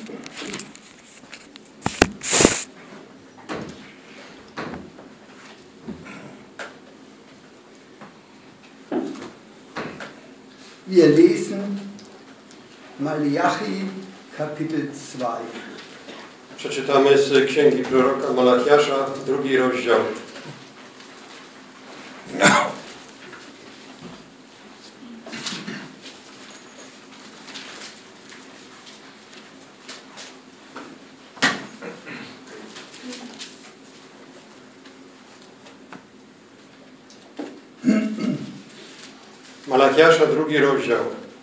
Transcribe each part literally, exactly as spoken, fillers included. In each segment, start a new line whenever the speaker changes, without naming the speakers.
Wir lesen Malachi, Kapitel zwei.
Przeczytamy z księgi proroka Malachiasza, drugi rozdział. Malachiasza, drugi rozdział.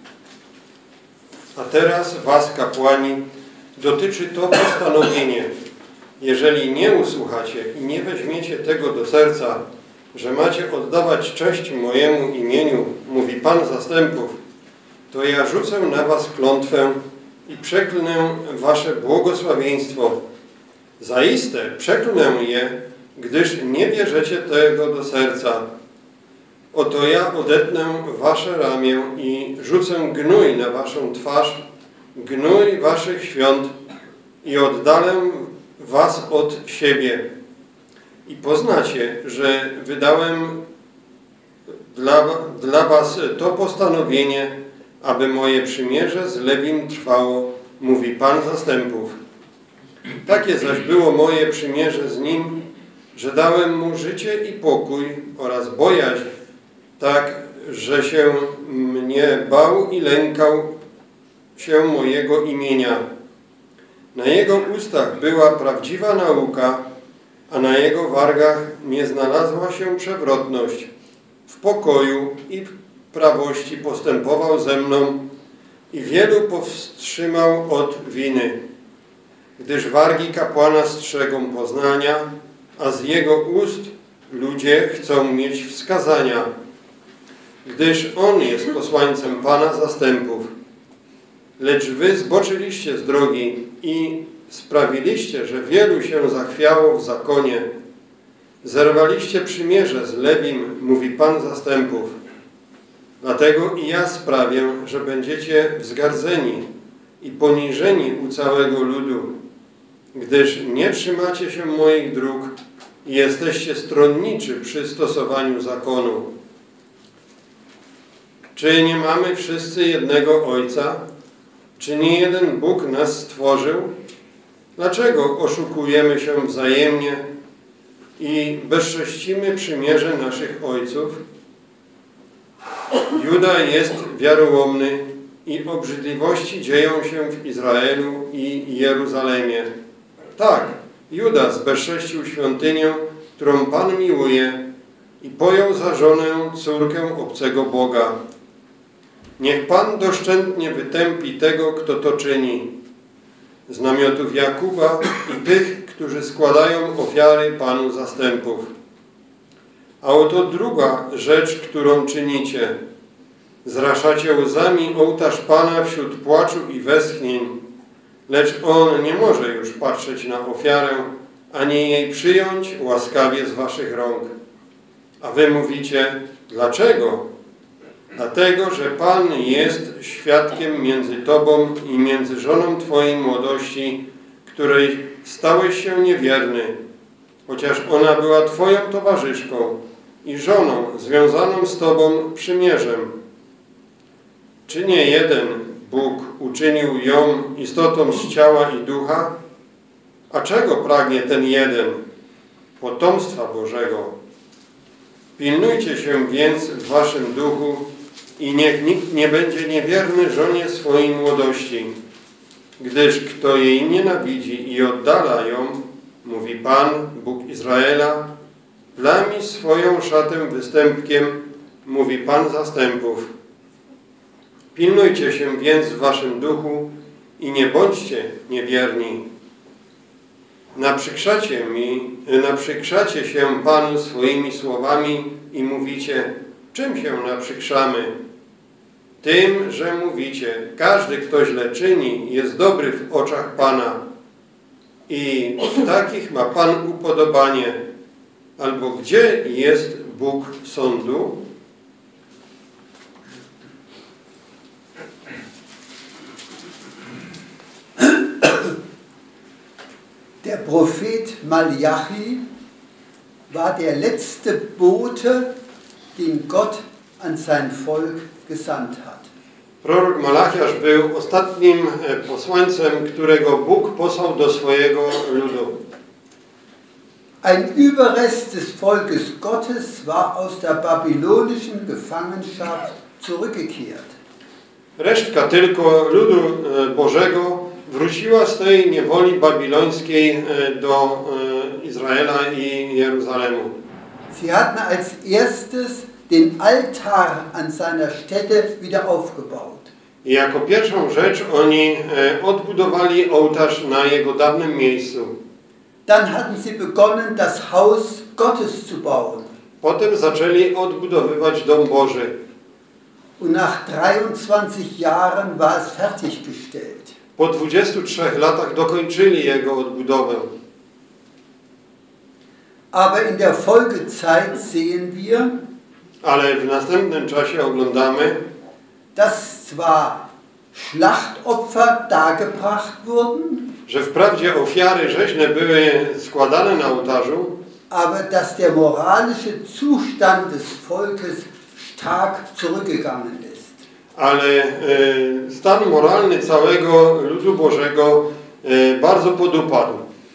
A teraz was, kapłani, dotyczy to postanowienie. Jeżeli nie usłuchacie i nie weźmiecie tego do serca, że macie oddawać cześć mojemu imieniu, mówi Pan zastępów, to ja rzucę na was klątwę i przeklnę wasze błogosławieństwo. Zaiste przeklnę je, gdyż nie bierzecie tego do serca. Oto ja odetnę wasze ramię i rzucę gnój na waszą twarz, gnój waszych świąt i oddalę was od siebie. I poznacie, że wydałem dla, dla was to postanowienie, aby moje przymierze z Lewim trwało, mówi Pan zastępów. Takie zaś było moje przymierze z nim, że dałem mu życie i pokój oraz bojaźń, tak, że się mnie bał i lękał się mojego imienia. Na jego ustach była prawdziwa nauka, a na jego wargach nie znalazła się przewrotność. W pokoju i w prawości postępował ze mną i wielu powstrzymał od winy. Gdyż wargi kapłana strzegą poznania, a z jego ust ludzie chcą mieć wskazania. Gdyż on jest posłańcem Pana zastępów. Lecz wy zboczyliście z drogi i sprawiliście, że wielu się zachwiało w zakonie. Zerwaliście przymierze z Lewim, mówi Pan zastępów. Dlatego i ja sprawię, że będziecie wzgardzeni i poniżeni u całego ludu, gdyż nie trzymacie się moich dróg i jesteście stronniczy przy stosowaniu zakonu. Czy nie mamy wszyscy jednego Ojca? Czy nie jeden Bóg nas stworzył? Dlaczego oszukujemy się wzajemnie i bezcześcimy przymierze naszych ojców? Juda jest wiarołomny i obrzydliwości dzieją się w Izraelu i Jeruzalemie. Tak, Juda zbezcześcił świątynię, którą Pan miłuje i pojął za żonę córkę obcego Boga. Niech Pan doszczętnie wytępi tego, kto to czyni, z namiotów Jakuba i tych, którzy składają ofiary Panu zastępów. A oto druga rzecz, którą czynicie. Zraszacie łzami ołtarz Pana wśród płaczu i westchnień, lecz On nie może już patrzeć na ofiarę, ani jej przyjąć łaskawie z waszych rąk. A wy mówicie, dlaczego? Dlatego, że Pan jest świadkiem między tobą i między żoną twojej młodości, której stałeś się niewierny, chociaż ona była twoją towarzyszką i żoną związaną z tobą przymierzem. Czy nie jeden Bóg uczynił ją istotą z ciała i ducha? A czego pragnie ten jeden? Potomstwa Bożego. Pilnujcie się więc w waszym duchu i niech nikt nie będzie niewierny żonie swojej młodości, gdyż kto jej nienawidzi i oddala ją, mówi Pan, Bóg Izraela, plami swoją szatę występkiem, mówi Pan zastępów. Pilnujcie się więc w waszym duchu i nie bądźcie niewierni. Naprzykrzacie mi, naprzykrzacie się Panu swoimi słowami i mówicie, czym się naprzykrzamy? Tym, że mówicie, każdy, kto źle czyni, jest dobry w oczach Pana i w takich ma Pan upodobanie. Albo gdzie jest Bóg sądu?
Prophet Malachi war der letzte Bote, den Gott an sein Volk gesandt hat.
Prorok Malachiasz był ostatnim posłańcem, którego Bóg posłał do swojego ludu.
Ein Überrest des Volkes Gottes war aus der babylonischen Gefangenschaft zurückgekehrt.
Resztka tylko ludu Bożego wróciła z tej niewoli babilońskiej do Izraela i Jeruzalemu.
Sie hatten als erstes den Altar an seiner Stätte wieder aufgebaut.
I jako pierwszą rzecz oni odbudowali ołtarz na jego dawnym miejscu.
Dann hatten sie begonnen, das Haus Gottes zu bauen.
Potem zaczęli odbudowywać dom Boży.
Und nach dreiundzwanzig Jahren war es fertiggestellt.
Po dwudziestu trzech latach dokończyli jego odbudowę.
Aber in der Folgezeit sehen wir,
Ale w następnym czasie oglądamy,
dass zwar Schlachtopfer dargebracht wurden,
że wprawdzie ofiary rzeźne były składane na ołtarzu,
aber dass der moralische Zustand des Volkes stark zurückgegangen ist.
ale e, stan moralny całego ludu Bożego e, bardzo podupadł.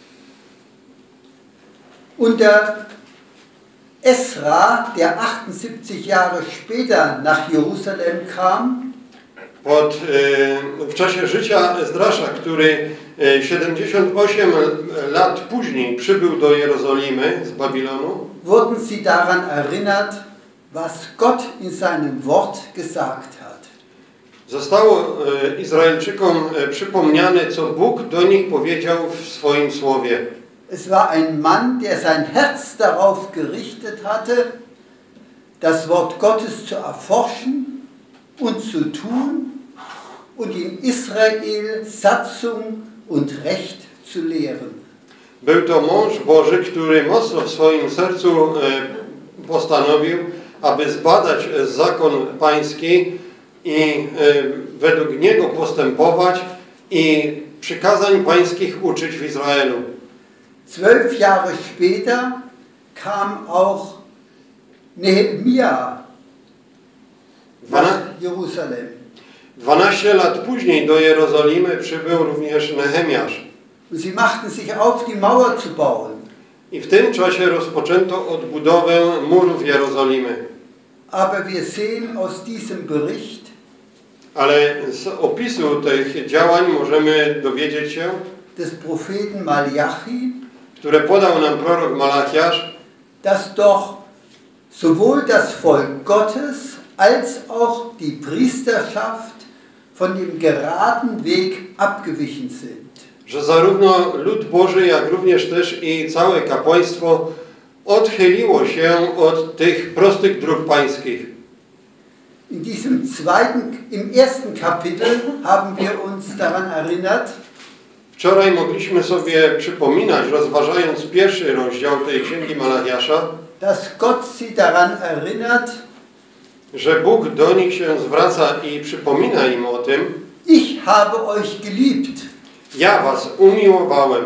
Unter Esra, der achtundsiebzig Jahre später nach Jerusalem kam,
Pod, e, w czasie życia Ezdrasza, który e, siedemdziesiąt osiem lat później przybył do Jerozolimy z Babilonu,
wurden sie daran erinnert, was Gott in seinem Wort gesagt hat.
zostało e, Izraelczykom e, przypomniane, co Bóg do nich powiedział w swoim słowie.
Es war ein Mann, der sein Herz darauf gerichtet hatte, das Wort Gottes zu erforschen und zu tun und in Israel Satzung und Recht zu lehren.
Był to mąż Boży, który mocno w swoim sercu e, postanowił, aby zbadać zakon pański i e, według niego postępować i przykazań pańskich uczyć w Izraelu.
Zwölf Jahre später kam auch Nehemia nach Jerusalem.
dwanaście lat później do Jerozolimy przybył również Nehemiasz.
Sie machten sich auf, die Mauer zu bauen.
I w tym czasie rozpoczęto odbudowę murów Jerozolimy.
Aber wir sehen aus diesem Bericht,
Ale z opisu tych działań możemy dowiedzieć się,
des Propheten Malachi,
które podał nam prorok Malachiasz,
dass doch sowohl das Volk Gottes als auch die Priesterschaft von dem geraden Weg abgewichen sind.
że zarówno lud Boży, jak również też i całe kapłaństwo odchyliło się od tych prostych dróg pańskich.
In diesem zweiten, im ersten Kapitel haben wir uns daran erinnert,
Wczoraj mogliśmy sobie przypominać, rozważając pierwszy rozdział tej Księgi Malachiasza,
dass Gott sie daran erinnert,
że Bóg do nich się zwraca i przypomina im o tym:
ich habe euch geliebt.
Ja was umiłowałem.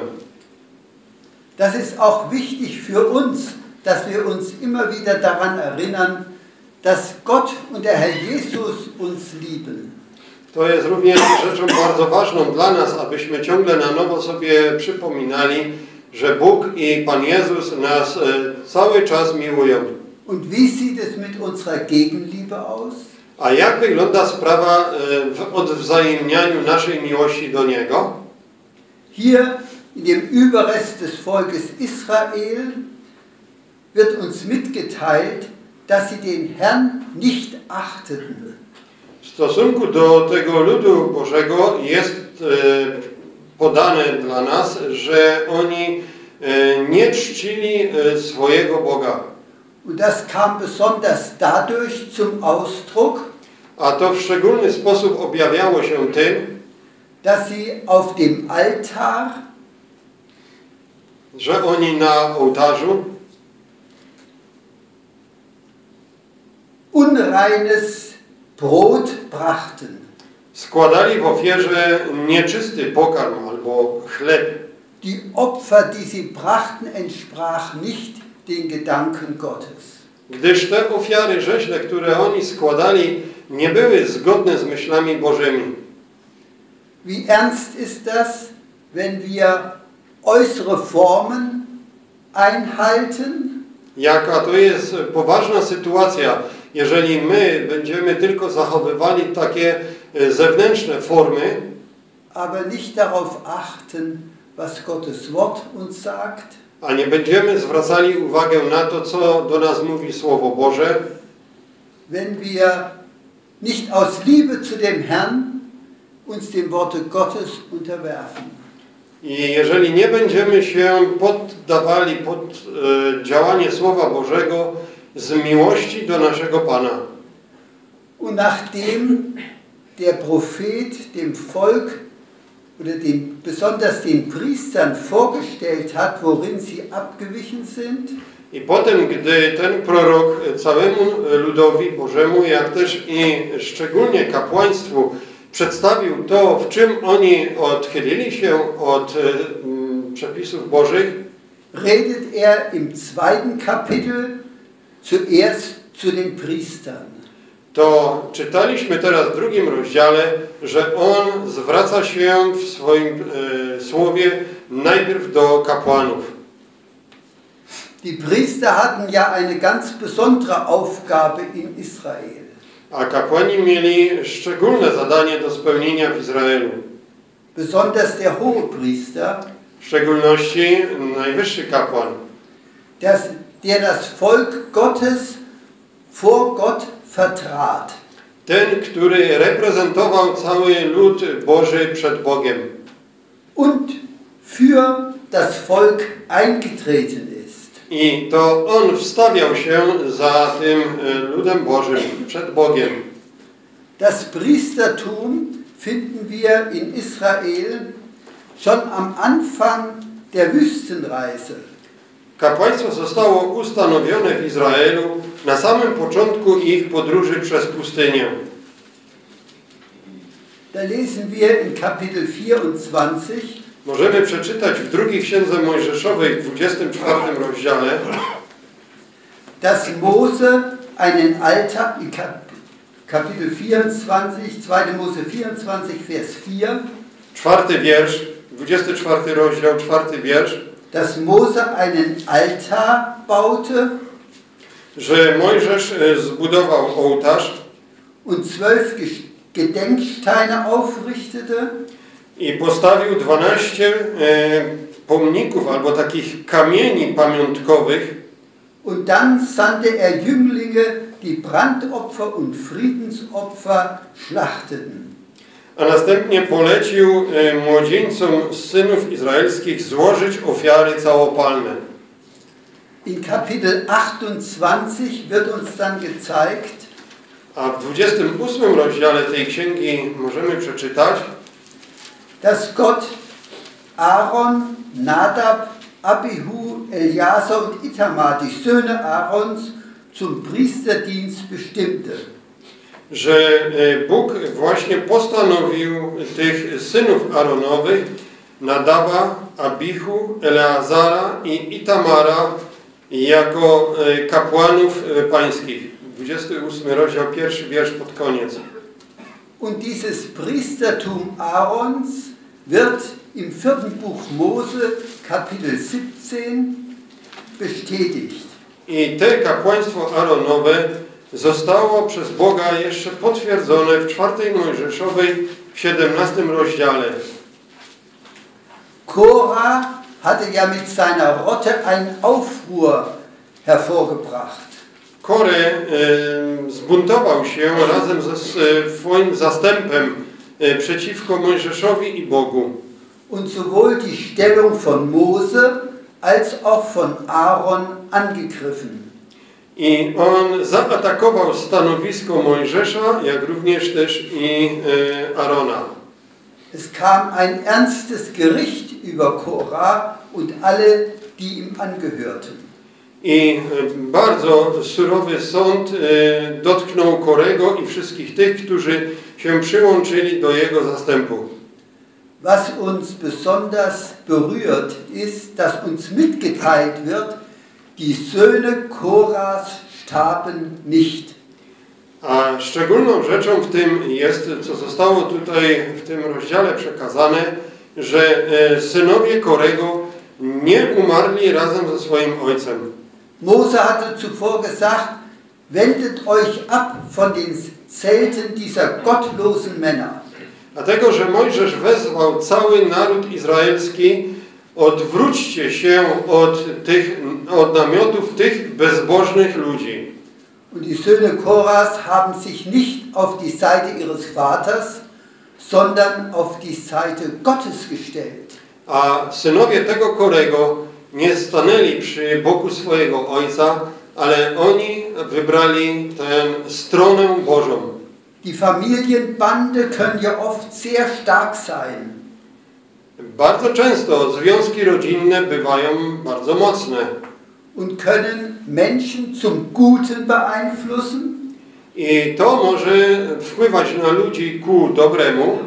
Das ist auch wichtig für uns, dass wir uns immer wieder daran erinnern, dass Gott und der Herr Jesus uns lieben.
To jest również rzeczą bardzo ważną dla nas, abyśmy ciągle na nowo sobie przypominali, że Bóg i Pan Jezus nas e, cały czas miłują.
Und wie sieht es mit unserer Gegenliebe aus?
A jak wygląda sprawa e, w odwzajemnianiu naszej miłości do Niego?
Hier in dem Überrest des Volkes Israel wird uns mitgeteilt, dass sie den Herrn nicht achteten.
W stosunku do tego ludu Bożego jest e, podane dla nas, że oni e, nie czcili e, swojego Boga.
Und das kam besonders dadurch zum Ausdruck,
A to w szczególny sposób objawiało się tym,
dass sie auf dem Altar
że oni na ołtarzu
unreines Brot brachten.
składali w ofierze nieczysty pokarm albo chleb.
die Opfer, die sie brachten, entsprach nicht den Gedanken Gottes.
Gdyż te ofiary rzeźne, które oni składali, nie były zgodne z myślami Bożymi.
Wie ernst ist das, wenn wir äußere Formen einhalten?
Jaka to jest poważna sytuacja, jeżeli my będziemy tylko zachowywali takie zewnętrzne formy,
aber nicht darauf achten, was Gottes Wort uns sagt.
A nie będziemy zwracali uwagę na to, co do nas mówi Słowo Boże.
Wenn wir nicht aus Liebe zu dem Herrn uns dem Worte Gottes unterwerfen.
I jeżeli nie będziemy się poddawali pod e, działanie Słowa Bożego z miłości do naszego Pana.
Und nachdem der Prophet dem Volk oder den, besonders den Priestern vorgestellt hat, worin sie abgewichen sind,
I potem, gdy ten prorok całemu ludowi Bożemu, jak też i szczególnie kapłaństwu przedstawił to, w czym oni odchylili się od mm, przepisów Bożych,
redet er im zweiten Kapitel zuerst zu den Priestern.
To czytaliśmy teraz w drugim rozdziale, że on zwraca się w swoim e, słowie najpierw do kapłanów.
Die Priester hatten ja eine ganz besondere Aufgabe in Israel.
A kapłani mieli szczególne zadanie do spełnienia w Izraelu.
Besonders der Hohepriester,
W szczególności najwyższy kapłan,
das, der das Volk Gottes vor Gott vertrat.
ten, który reprezentował cały lud Boży przed Bogiem
Und für das Volk eingetreten ist.
i to on wstawiał się za tym ludem Bożym przed Bogiem.
Das Priestertum finden wir in Israel schon am Anfang der Wüstenreise.
Kapłaństwo zostało ustanowione w Izraelu na samym początku ich podróży przez pustynię.
Da lesen wir in Kapitel vierundzwanzig.
Możemy przeczytać w drugiej księdze Mojżeszowej w dwudziestym czwartym rozdziale,
dass Mose einen Altar, in Kapitel vierundzwanzig, zweite Mose vierundzwanzig, Vers vier,
czwarty wiersz, dwudziesty czwarty rozdział, czwarty wiersz,
dass Mose einen Altar baute
że Mojżesz zbudował ołtarz
und zwölf Gedenksteine aufrichtete
i postawił dwanaście e, pomników albo takich kamieni pamiątkowych.
und dann sandte er Jünglinge, die Brandopfer und Friedensopfer schlachteten.
A następnie polecił e, młodzieńcom z synów izraelskich złożyć ofiary całopalne.
In Kapitel achtundzwanzig wird uns dann gezeigt,
A w dwudziestym ósmym rozdziale tej księgi możemy przeczytać,
dass Gott Aaron, Nadab, Abihu, Eleazar und Itamar, die Söhne Aarons, zum Priesterdienst bestimmte.
że Bóg właśnie postanowił tych synów Aaronowych, Nadaba, Abihu, Eleazara i Itamara jako kapłanów pańskich. dwudziesty ósmy rozdział, pierwszy wiersz pod koniec.
Und dieses Priestertum Aarons wird im vierten Buch Mose, Kapitel siebzehn, bestätigt.
I te kapłaństwo Aaronowe zostało przez Boga jeszcze potwierdzone w czwartej Mojżeszowej w siedemnastym rozdziale.
Korah hatte ja mit seiner Rotte einen Aufruhr hervorgebracht.
Kore e, zbuntował się razem ze swoim zastępem e, przeciwko Mojżeszowi i Bogu.
Und sowohl die Stellung von Mose als auch von Aaron angegriffen.
I on zaatakował stanowisko Mojżesza, jak również też i e, Arona.
Es kam ein ernstes Gericht über Korah und alle, die ihm angehörten.
I bardzo surowy sąd e, dotknął Korego i wszystkich tych, którzy się przyłączyli do jego zastępu.
Was uns besonders berührt, ist, dass uns mitgeteilt wird, die Söhne Koras starben nicht.
A szczególną rzeczą w tym jest, co zostało tutaj w tym rozdziale przekazane, że synowie Korego nie umarli razem ze swoim ojcem.
Mose hatte zuvor gesagt, wendet euch ab von den Zelten dieser gottlosen Männer.
Dlatego, że Mojżesz wezwał cały naród izraelski, odwróćcie się od tych, od namiotów tych bezbożnych ludzi.
Und die Söhne Koras haben sich nicht auf die Seite ihres Vaters, sondern auf die Seite Gottes gestellt.
A synowie tego Korego nie stanęli przy boku swojego ojca, ale oni wybrali tę stronę Bożą.
Die Familienbande können ja oft sehr stark sein.
Bardzo często związki rodzinne bywają bardzo mocne.
Und können Menschen zum Guten beeinflussen.
I to może wpływać na ludzi ku dobremu,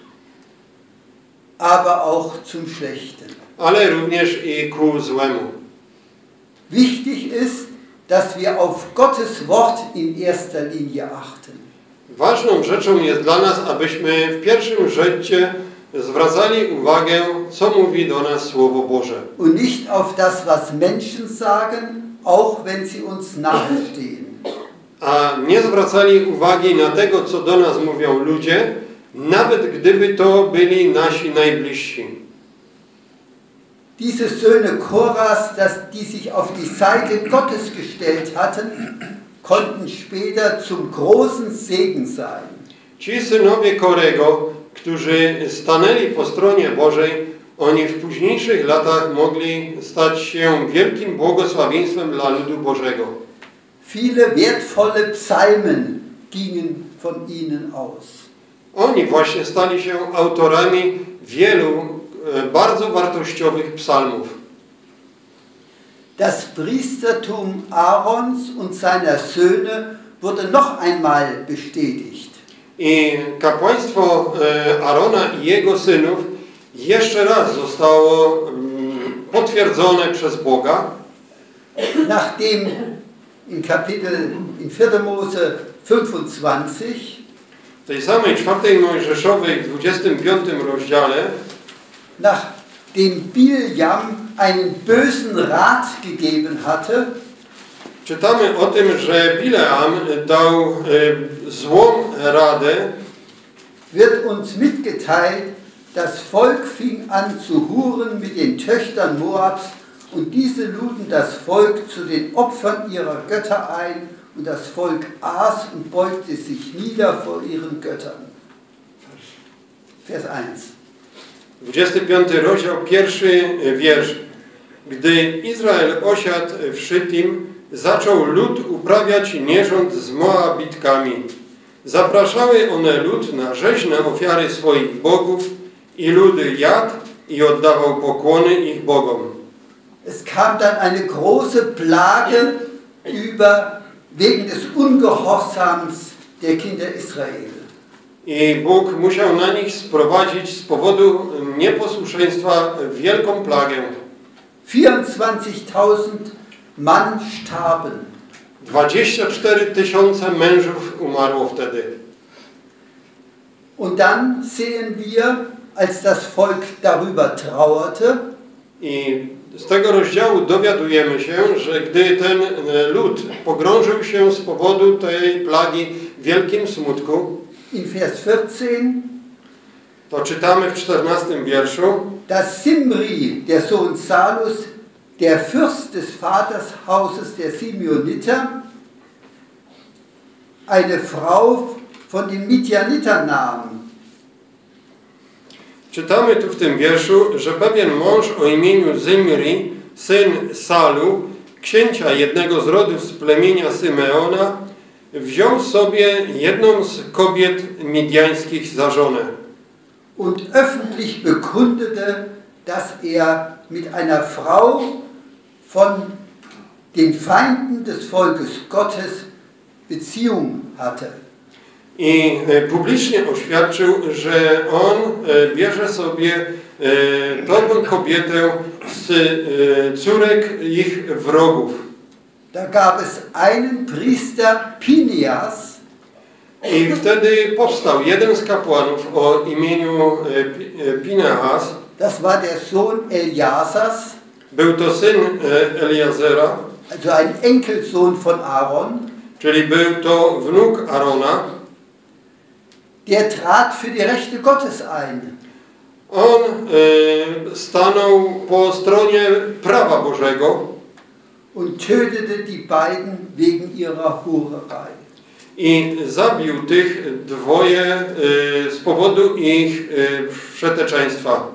aber auch zum Schlechten.
Ale również i ku złemu.
Wichtig ist, dass wir auf Gottes Wort in erster Linie achten.
Ważną rzeczą jest dla nas, abyśmy w pierwszym rzędzie zwracali uwagę, co mówi do nas Słowo Boże.
Und nicht auf das, was Menschen sagen, auch wenn sie uns nahestehen.
A nie zwracali uwagi na tego, co do nas mówią ludzie, nawet gdyby to byli nasi najbliżsi.
Diese Söhne Koras, dass die sich auf die Seite Gottes gestellt hatten, konnten später zum großen Segen sein.
Ci synowie Korego, którzy stanęli po stronie Bożej, oni w późniejszych latach mogli stać się wielkim błogosławieństwem dla ludu Bożego.
Viele wertvolle Psalmen gingen von ihnen aus.
Oni właśnie stali się autorami wielu e, bardzo wartościowych psalmów.
Das Priestertum Aarons und seiner Söhne wurde noch einmal bestätigt.
I kapłaństwo e, Arona i jego synów jeszcze raz zostało mm, potwierdzone przez Boga.
Nachdem in Kapitel, in vierter Mose fünfundzwanzig,
W tej samej czwartej Mojżeszowej, w dwudziestym piątym rozdziale,
nachdem Biljam einen bösen Rat gegeben hatte,
czytamy o tym, że Bileam dał e, złą radę,
wird uns mitgeteilt, das Volk fing an zu huren mit den Töchtern Moabs, und diese luden das Volk zu den Opfern ihrer Götter ein, und das Volk aß und beugte sich nieder vor ihren Göttern. Vers eins.
dwudziesty piąty rozdział, pierwszy wiersz. Gdy Izrael osiadł w Szytim, zaczął lud uprawiać nierząd z Moabitkami. Zapraszały one lud na rzeźne ofiary swoich bogów i ludy jadł i oddawał pokłony ich bogom.
Es kam dann eine große Plage über wegen des Ungehorsams der Kinder Israel.
I Bóg musiał na nich sprowadzić z powodu nieposłuszeństwa wielką plagę.
vierundzwanzigtausend Mann starben.
dwadzieścia cztery tysiące mężów umarło wtedy.
Und dann sehen wir, als das Volk darüber trauerte,
I z tego rozdziału dowiadujemy się, że gdy ten lud pogrążył się z powodu tej plagi w wielkim smutku,
in Vers vierzehn,
to czytamy w czternastym wierszu,
dass Simri, der Sohn Salus, der Fürst des Vatershauses der Simeoniter, eine Frau von den Midianitern nahm.
czytamy tu w tym wierszu, że pewien mąż o imieniu Zimri, syn Salu, księcia jednego z rodów z plemienia Symeona, wziął sobie jedną z kobiet midiańskich za żonę.
Und öffentlich bekundete, dass er mit einer Frau von den Feinden des Volkes Gottes Beziehung hatte.
i publicznie oświadczył, że on bierze sobie tą kobietę z córek ich wrogów.
Da gab es einen Priester, Pinehas.
I wtedy powstał jeden z kapłanów o imieniu Pinehas.
Das war der Sohn Eliasas.
Był to syn Eliazera.
Also ein Enkelsohn von Aaron.
Czyli był to wnuk Arona.
Der trat für die Rechte Gottes ein.
On e, stanął po stronie prawa Bożego
und tötete die beiden wegen ihrer Hurerei.
I zabił tych dwoje e, z powodu ich e, wszeteczeństwa.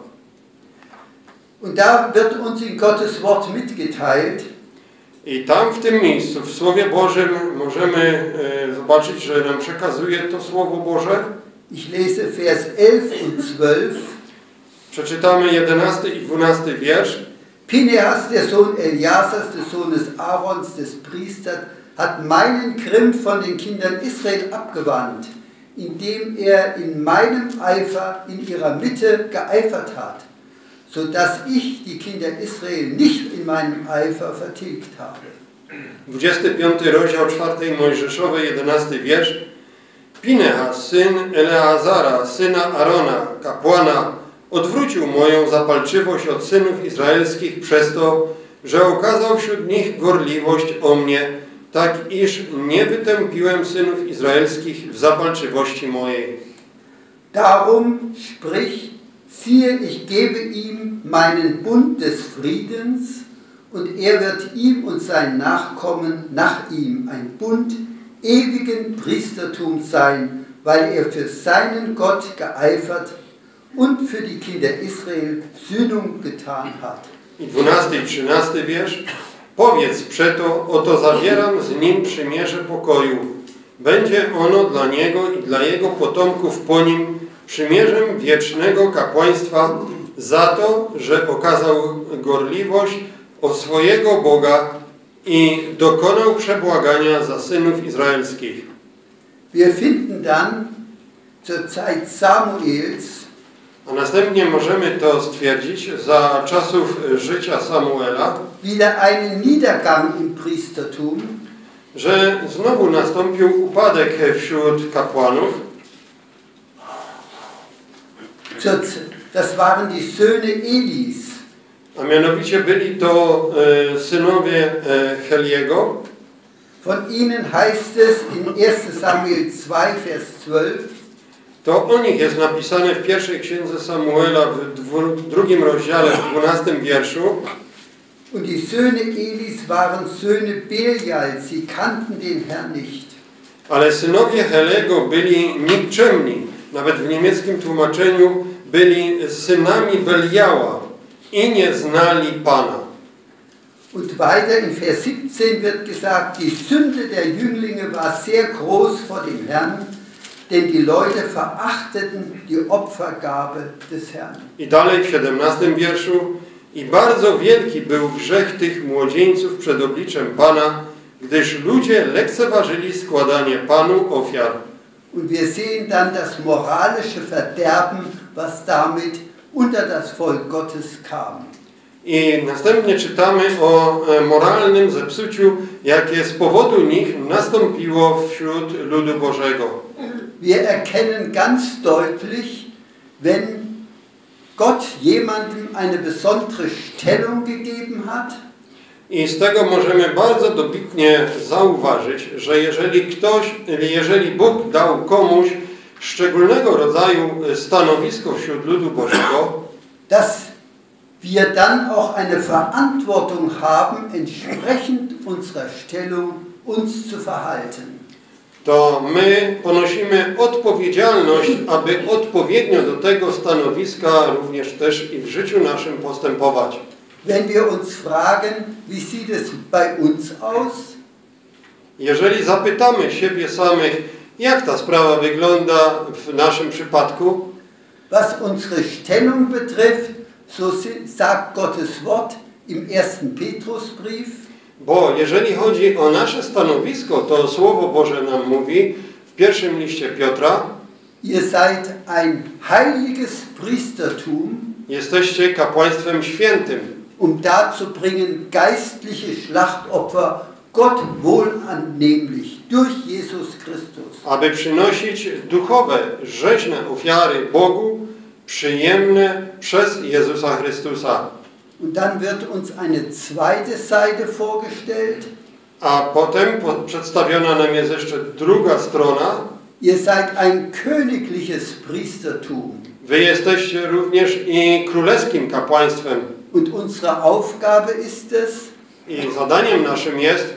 Und da wird uns in Gottes Wort mitgeteilt,
i tam w tym miejscu, w Słowie Bożym możemy e, zobaczyć, że nam przekazuje to Słowo Boże.
Ich lese Vers elf und zwölf.
Przeczytamy jedenasty i dwunasty wiersz.
Pinehas, der Sohn Eliasas, des Sohnes Aarons, des Priesters, hat meinen Grimm von den Kindern Israel abgewandt, indem er in meinem Eifer in ihrer Mitte geeifert hat, so dass ich die Kinder Israel nicht in meinem Eifer vertilgt habe.
dwudziesty piąty rozdział czwartej Mojżeszowej, jedenasty wiersz. Pinehas, syn Eleazara, syna Arona, kapłana, odwrócił moją zapalczywość od synów izraelskich przez to, że okazał wśród nich gorliwość o mnie, tak iż nie wytępiłem synów izraelskich w zapalczywości mojej.
Darum sprich, siehe, ich gebe ihm meinen Bund des Friedens, und er wird ihm und seinen Nachkommen nach ihm ein Bund ewigen Priestertums sein, weil er für seinen Gott geeifert und für die Kinder Israel Sühnung getan hat.
I dwunasty i trzynasty wiersz. Powiedz przeto, oto zawieram z nim przymierze pokoju. Będzie ono dla niego i dla jego potomków po nim przymierzem wiecznego kapłaństwa za to, że okazał gorliwość o swojego Boga i dokonał przebłagania za synów izraelskich.
Wir finden dann zur Zeit Samuels,
a następnie możemy to stwierdzić za czasów życia Samuela,
wieder einen Niedergang im Priestertum,
że znowu nastąpił upadek wśród kapłanów.
Das waren die Söhne Elis.
A mianowicie byli to e, synowie e, Heliego.
Von ihnen heißt es in erster Samuel zwei, Vers zwölf.
To o nich jest napisane w pierwszej księdze Samuela w dwu, drugim rozdziale, w dwunastym wierszu.
Und die Söhne Elis waren Söhne Belials, sie kannten den Herrn nicht.
Ale synowie Helego byli nikczemni. Nawet w niemieckim tłumaczeniu byli synami Beliała i nie znali Pana.
Und weiter in Vers siebzehn wird gesagt, die Sünde der Jünglinge war sehr groß vor dem Herrn, denn die Leute verachteten die Opfergabe des Herrn.
I dalej w siedemnastym wierszu. I bardzo wielki był grzech tych młodzieńców przed obliczem Pana, gdyż ludzie lekceważyli składanie Panu ofiar.
Und wir sehen dann das moralische Verderben, was damit unter das Volk Gottes kam.
I następnie czytamy o moralnym zepsuciu, jakie z powodu nich nastąpiło wśród ludu Bożego.
Wir erkennen ganz deutlich, wenn Gott jemandem eine besondere Stellung gegeben hat,
i z tego możemy bardzo dobitnie zauważyć, że jeżeli ktoś, jeżeli Bóg dał komuś szczególnego rodzaju stanowisko wśród ludu Bożego,
dass wir dann auch eine Verantwortung haben, entsprechend unserer Stellung uns zu verhalten.
To my ponosimy odpowiedzialność, aby odpowiednio do tego stanowiska również też i w życiu naszym postępować.
Wenn wir uns fragen, wie sieht es bei uns aus?
Jeżeli zapytamy siebie samych, jak ta sprawa wygląda w naszym przypadku,
was unsere Stellung betrifft, so sagt Gottes Wort im ersten Petrusbrief,
bo jeżeli chodzi o nasze stanowisko, to Słowo Boże nam mówi w pierwszym liście Piotra:
Ihr seid ein heiliges Priestertum,
jesteście kapłaństwem świętym,
um darzubringen geistliche Schlachtopfer Gott wohlannehmlich durch Jesus Christus.
aby przynosić duchowe, rzeźne ofiary Bogu, przyjemne przez Jezusa Chrystusa.
Und dann wird uns eine zweite Seite vorgestellt.
A potem przedstawiona nam jest jeszcze druga strona.
Ihr seid ein königliches Priestertum.
Wy jesteście również i królewskim kapłaństwem.
Und unsere Aufgabe ist es,
I zadaniem naszym jest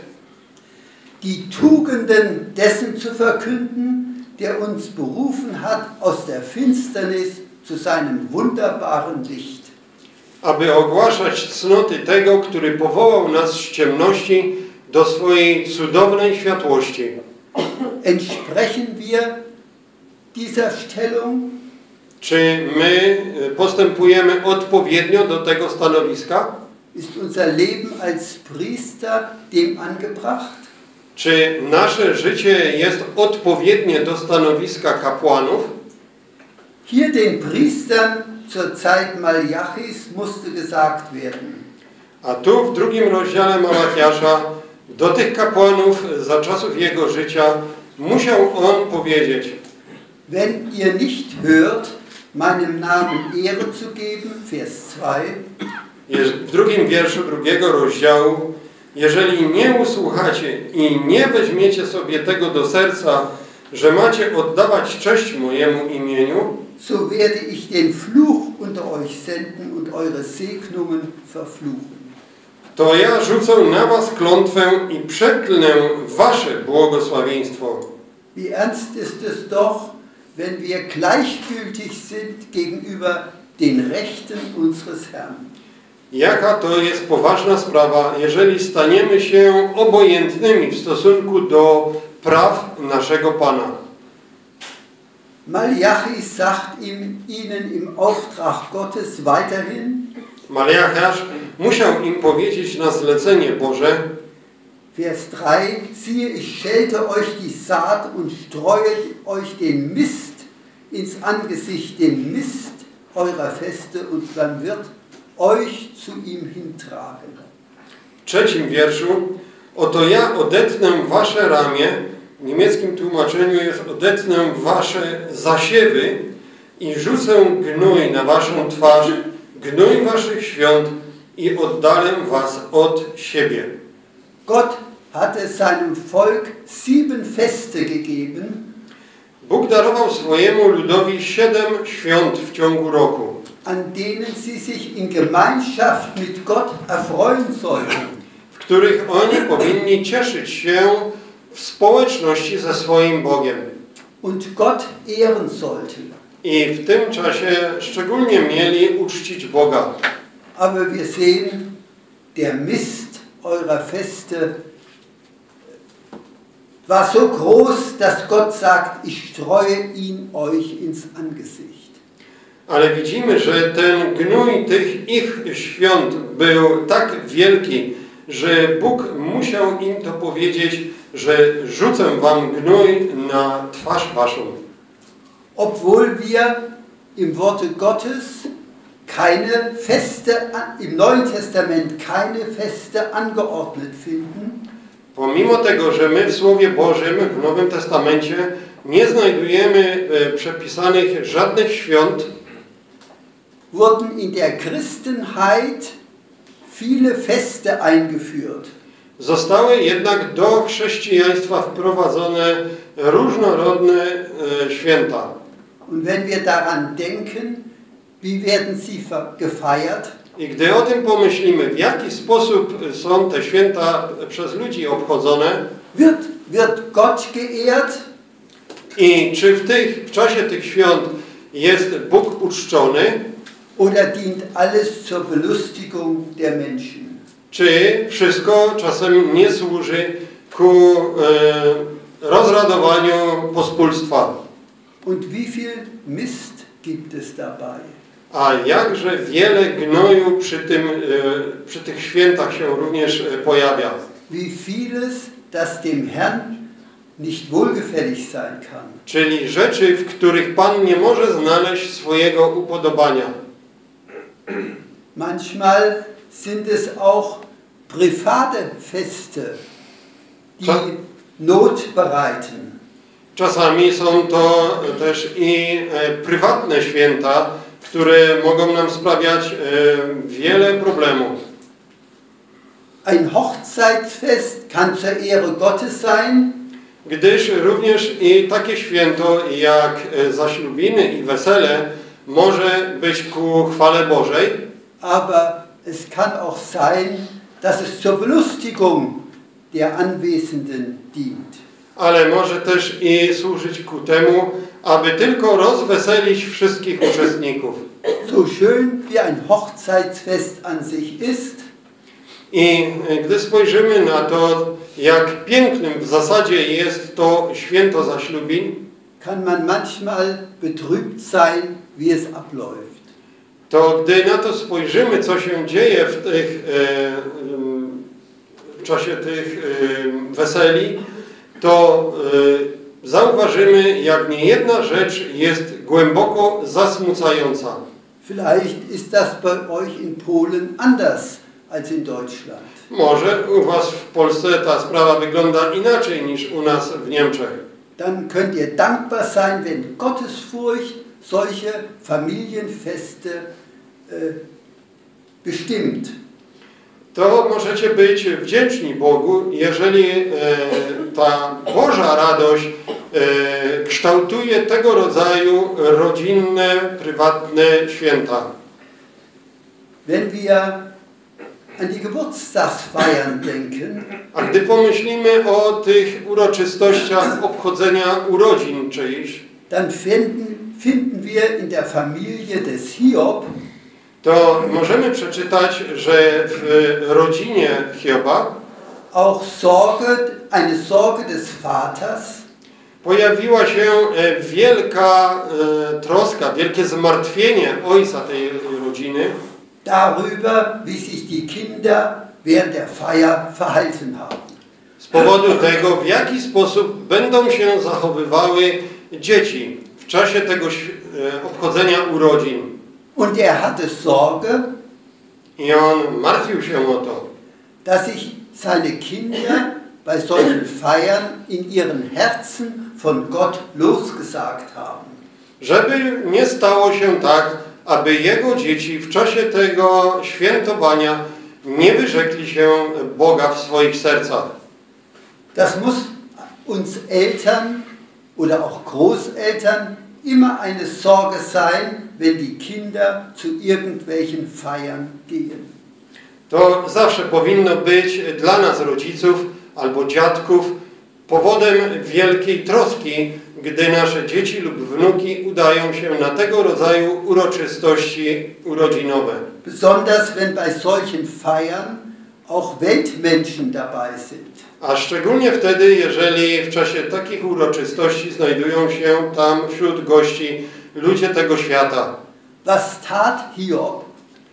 die Tugenden dessen zu verkünden, der uns berufen hat aus der Finsternis zu seinem wunderbaren Licht.
aby ogłaszać cnoty tego, który powołał nas z ciemności do swojej cudownej światłości.
Entsprechen wir dieser Stellung?
Czy my postępujemy odpowiednio do tego stanowiska?
Ist unser Leben als Priester dem angebracht?
Czy nasze życie jest odpowiednie do stanowiska kapłanów?
Hier den Priestern zur Zeit Malachis musste gesagt werden:
A tu w drugim rozdziale Malachiasza do tych kapłanów za czasów jego życia musiał on powiedzieć:
Wenn ihr nicht hört, meinem Namen Ehre zu geben, Vers zwei,
w drugim wierszu drugiego rozdziału: jeżeli nie usłuchacie i nie weźmiecie sobie tego do serca, że macie oddawać cześć mojemu imieniu,
so werde ich den Fluch unter euch senden und eure Segnungen verfluchen.
to ja rzucę na was klątwę i przeklnę wasze błogosławieństwo.
Wie ernst ist es doch, wenn wir gleichgültig sind gegenüber den Rechten unseres Herrn.
Jaka to jest poważna sprawa, jeżeli staniemy się obojętnymi w stosunku do praw naszego Pana.
Malachi sagt ihm, ihnen im Auftrag Gottes weiterhin,
Malachiasz musiał im powiedzieć na zlecenie Boże,
Vers drei, siehe, ich schelte euch die Saat und streue euch den Mist ins Angesicht, den Mist eurer Feste, und man wird euch zu ihm hintragen.
w trzecim wierszu: oto ja odetnę wasze ramię, w niemieckim tłumaczeniu jest: odetnę wasze zasiewy i rzucę gnój na waszą twarz, gnój waszych świąt, i oddalę was od siebie.
Gott hatte seinem Volk sieben Feste gegeben,
Bóg darował swojemu ludowi siedem świąt w ciągu roku,
an denen sie sich in Gemeinschaft mit Gott erfreuen sollten.
w których oni powinni cieszyć się w społeczności ze swoim Bogiem.
Und Gott ehren sollten.
I w tym czasie szczególnie mieli uczcić Boga.
Aber wir sehen, der Mist eurer Feste war so groß, dass Gott sagt, ich streue ihn euch ins Angesicht.
Ale widzimy, że ten gnój tych ich świąt był tak wielki, że Bóg musiał im to powiedzieć, że rzucę wam gnój na twarz waszą.
Obwohl wir im Worte Gottes keine Feste, im Neuen Testament keine Feste angeordnet finden,
Pomimo tego, że my w Słowie Bożym, w Nowym Testamencie nie znajdujemy przepisanych żadnych świąt,
wurden in der Christenheit viele Feste eingeführt.
Zostały jednak do chrześcijaństwa wprowadzone różnorodne e, święta.
Und wenn wir daran denken, wie werden sie gefeiert?
I gdy o tym pomyślimy, w jaki sposób są te święta przez ludzi obchodzone,
Wird, wird Gott geehrt?
i czy w, tych, w czasie tych świąt jest Bóg uczczony,
Oder dient alles zur Belustigung der Menschen?
czy wszystko czasem nie służy ku e, rozradowaniu pospólstwa?
Und wie viel Mist gibt es dabei?
A jakże wiele gnoju przy, tym, e, przy tych świętach się również pojawia.
Wie vieles, das dem Herrn nicht wohlgefällig sein kann.
Czyli rzeczy, w których Pan nie może znaleźć swojego upodobania.
Manchmal sind es auch private Feste, die
Co?
Not bereiten.
Czasami są to też i e, prywatne święta, które mogą nam sprawiać e, wiele problemów.
Ein Hochzeitsfest kann zur Ehre Gottes sein,
Gdyż również i takie święto jak e, zaślubiny i wesele może być ku chwale Bożej,
aber es kann auch sein, dass es zur Belustigung der Anwesenden dient.
ale może też i służyć ku temu, aby tylko rozweselić wszystkich uczestników.
So schön wie ein Hochzeitsfest an sich ist,
I gdy spojrzymy na to, jak pięknym w zasadzie jest to święto zaślubin,
kann man manchmal betrübt sein, wie es abläuft.
to gdy na to spojrzymy, co się dzieje w, tych, e, w czasie tych e, weseli, to e, zauważymy, jak niejedna rzecz jest głęboko zasmucająca.
Vielleicht ist das bei euch in Polen anders als in Deutschland.
Może u was w Polsce ta sprawa wygląda inaczej niż u nas w Niemczech.
Dann könnt ihr dankbar sein, wenn Gottesfurcht solche Familienfeste äh, bestimmt.
To możecie być wdzięczni Bogu, jeżeli e, ta Boża radość e, kształtuje tego rodzaju rodzinne, prywatne święta.
Wenn wir an die Geburtstagsfeiern denken,
A gdy pomyślimy o tych uroczystościach obchodzenia urodzin czyichś,
dann finden, finden wir in der Familie des Hiob
to możemy przeczytać, że w rodzinie Hioba
auch Sorge, eine Sorge des Vaters,
pojawiła się e, wielka e, troska, wielkie zmartwienie ojca tej rodziny
darüber, wie sich die Kinder während der Feier verhalten haben.
z powodu tego, w jaki sposób będą się zachowywały dzieci w czasie tego e, obchodzenia urodzin.
Und er hatte Sorge,
I on martwił się o to,
dass sich seine Kinder bei solchen Feiern in ihren Herzen von Gott losgesagt haben.
żeby nie stało się tak, aby jego dzieci w czasie tego świętowania nie wyrzekli się Boga w swoich sercach.
Das muss uns Eltern oder auch Großeltern immer eine Sorge sein, wenn die Kinder zu irgendwelchen Feiern gehen.
To zawsze powinno być dla nas rodziców albo dziadków powodem wielkiej troski, gdy nasze dzieci lub wnuki udają się na tego rodzaju uroczystości urodzinowe.
Besonders wenn bei solchen Feiern auch Weltmenschen dabei sind.
A szczególnie wtedy, jeżeli w czasie takich uroczystości znajdują się tam wśród gości ludzie tego świata.
Was tat Hiob?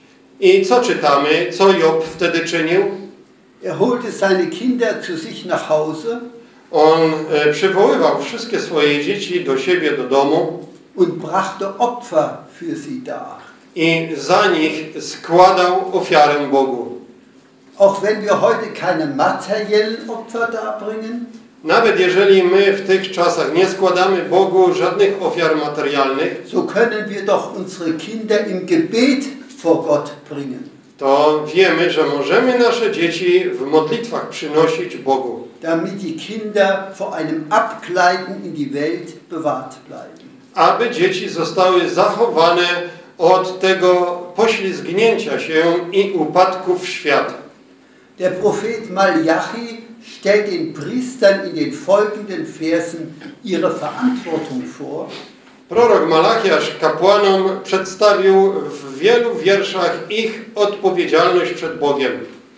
I co czytamy? Co Job wtedy czynił?
Er holte seine Kinder zu sich nach Hause
On e, przywoływał wszystkie swoje dzieci do siebie, do domu
und brachte Opfer für sie dar.
i za nich składał ofiarę Bogu.
Auch wenn wir heute keine materiellen Opfer darbringen,
Nawet jeżeli my w tych czasach nie składamy Bogu żadnych ofiar materialnych,
so können wir doch unsere Kinder im Gebet vor Gott bringen,
to wiemy, że możemy nasze dzieci w modlitwach przynosić Bogu,
damit die Kinder vor einem Abgleiten in die Welt bewahrt bleiben.
aby dzieci zostały zachowane od tego poślizgnięcia się i upadku w świat.
Der Prophet Malachi stellt den Priestern in den folgenden Versen ihre Verantwortung vor.
Prorok Malachiasz kapłanom przedstawił w wielu wierszach ich odpowiedzialność przed Bogiem,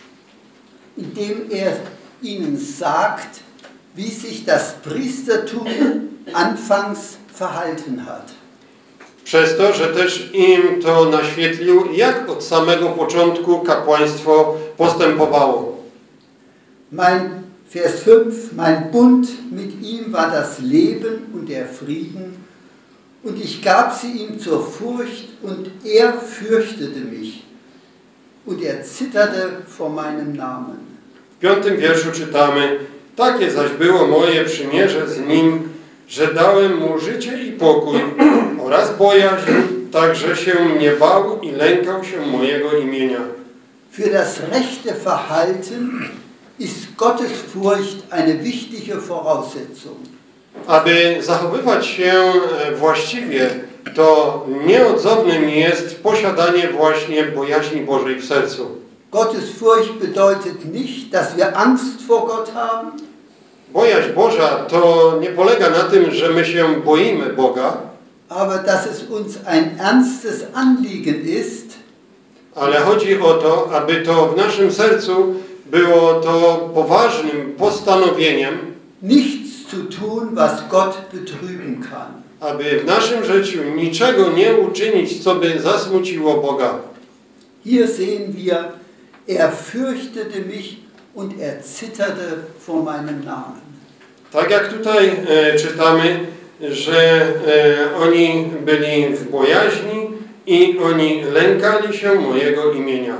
Indem er ihnen sagt, wie sich das Priestertum anfangs verhalten hat.
przez to, że też im to naświetlił, jak od samego początku kapłaństwo postępowało.
Mein Vers fünf, mein Bund mit ihm war das Leben und der Frieden, und ich gab sie ihm zur Furcht, und er fürchtete mich, und er zitterte vor meinem Namen.
W piątym wierszu czytamy: takie zaś było moje przymierze z nim, że dałem mu życie i pokój oraz bojaźń, tak że się nie bał i lękał się mojego imienia.
Für das rechte Verhalten ist Gottesfurcht eine wichtige Voraussetzung.
Aby zachowywać się właściwie, to nieodzownym jest posiadanie właśnie bojaźni Bożej w sercu.
Gottesfurcht bedeutet nicht, dass wir Angst vor Gott haben.
Bojaźń Boża to nie polega na tym, że my się boimy Boga,
aber dass es uns ein ernstes Anliegen ist,
ale chodzi o to, aby to w naszym sercu było to poważnym postanowieniem,
nichts zu tun, was Gott betrüben kann.
Aby w naszym życiu niczego nie uczynić, co by zasmuciło Boga.
Hier sehen wir, er fürchtete mich und er zitterte vor meinem Namen.
Tak jak tutaj e, czytamy, że e, oni byli w bojaźni i oni lękali się mojego imienia.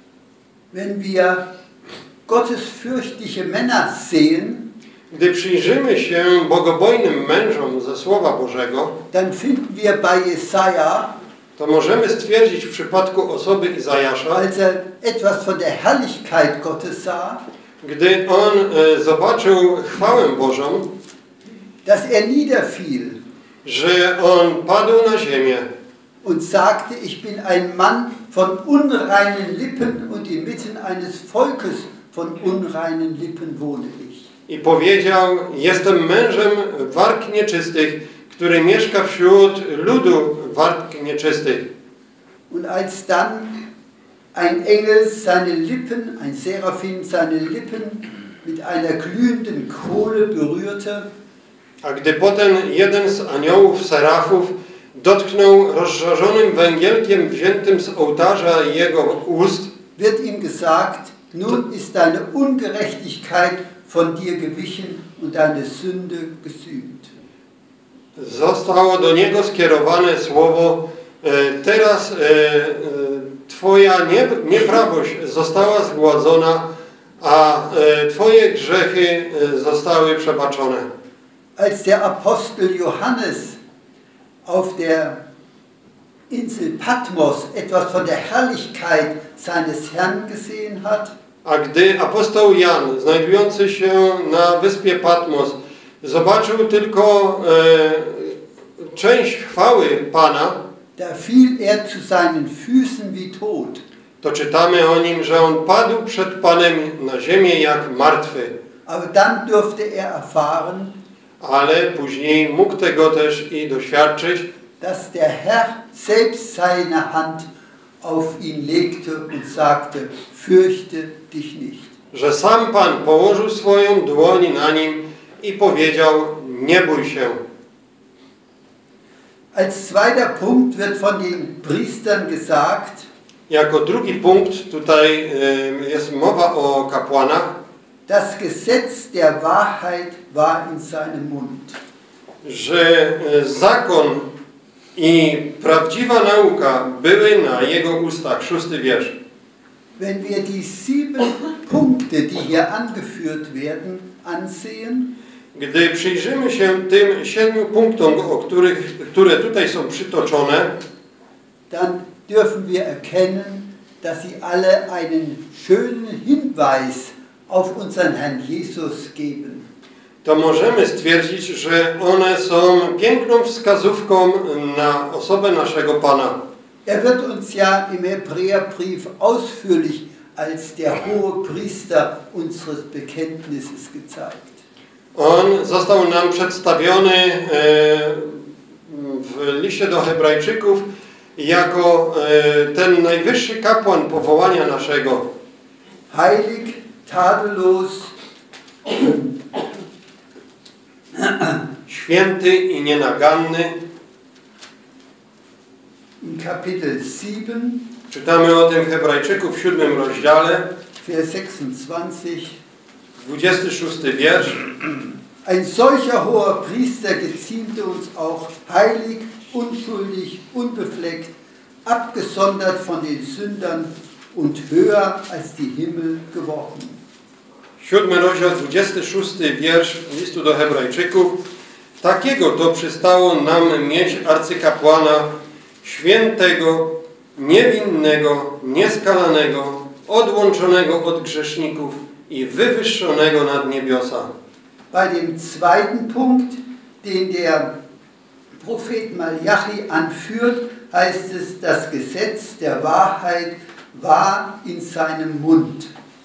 Wenn wir gottesfürchtige Männer sehen,
gdy przyjrzymy się bogobojnym mężom ze Słowa Bożego,
dann finden wir bei Jesaja,
to możemy stwierdzić w przypadku osoby Izajasza,
als er etwas von der Herrlichkeit Gottes sah,
gdy on e, zobaczył chwałę Bożą,
dass er niederfiel,
że on padł na ziemię
und sagte, ich bin ein Mann von unreinen Lippen und inmitten eines Volkes von unreinen Lippen wohne ich.
I powiedział: jestem mężem warg nieczystych, który mieszka wśród ludu warg nieczystych.
Und als dann ein Engel seine Lippen, ein Seraphim seine Lippen mit einer glühenden Kohle berührte,
a gdy potem jeden z aniołów serafów dotknął rozżarzonym węgielkiem wziętym z ołtarza jego ust,
wird ihm gesagt, nun ist deine Ungerechtigkeit von dir gewichen und deine Sünde gesühnt.
Zostało do niego skierowane słowo: teraz twoja nieprawość została zgładzona, a twoje grzechy zostały przebaczone.
Als der Apostel Johannes auf der Insel Patmos etwas von der Herrlichkeit seines Herrn gesehen hat,
a gdy apostoł Jan, znajdujący się na wyspie Patmos, zobaczył tylko e, część chwały Pana,
da fiel er zu seinen Füßen wie tot.
to czytamy o nim, że on padł przed Panem na ziemię jak martwy.
Aber dann durfte er erfahren,
ale później mógł tego też i doświadczyć,
dass der Herr selbst seine Hand auf ihn legte und sagte, fürchte dich nicht.
Że sam Pan położył swoją dłoń na nim i powiedział: nie bój się.
Als zweiter Punkt wird von den Priestern gesagt,
jako drugi punkt tutaj y, jest mowa o kapłanach,
das Gesetz der Wahrheit war in seinem Mund.
Że y, zakon i prawdziwa nauka były na jego ustach. Szósty wiersz.
Wenn wir die sieben Punkte, die hier angeführt werden, ansehen,
gdy przyjrzymy się tym siedmiu punktom, o których, które tutaj są przytoczone,
dann dürfen wir erkennen, dass sie alle einen schönen Hinweis auf unseren Herrn Jesus geben.
To możemy stwierdzić, że one są piękną wskazówką na osobę naszego Pana.
Er wird uns ja im Hebräerbrief ausführlich als der hohe Priester unseres Bekenntnisses gezeigt.
On został nam przedstawiony w liście do Hebrajczyków jako ten najwyższy kapłan powołania naszego.
Heilig, tadellos,
święty i nienaganny.
in Kapitel sieben,
czytamy o tym w Hebrajczyków w siódmym rozdziale,
Vers sechsundzwanzig.
dwudziesty szósty wiersz.
Ein solcher hoher Priester geziemte uns auch, heilig, unschuldig, unbefleckt, abgesondert von den Sündern und höher als die Himmel geworden.
Siódmy rozdział, dwudziesty szósty wiersz listu do Hebrajczyków. Takiego to przystało nam mieć arcykapłana, świętego, niewinnego, nieskalanego, odłączonego od grzeszników i wywyższonego nad niebiosa.
Bei dem zweiten Punkt, den der Prophet Malachi anführt, heißt es, das Gesetz der Wahrheit war in seinem Mund.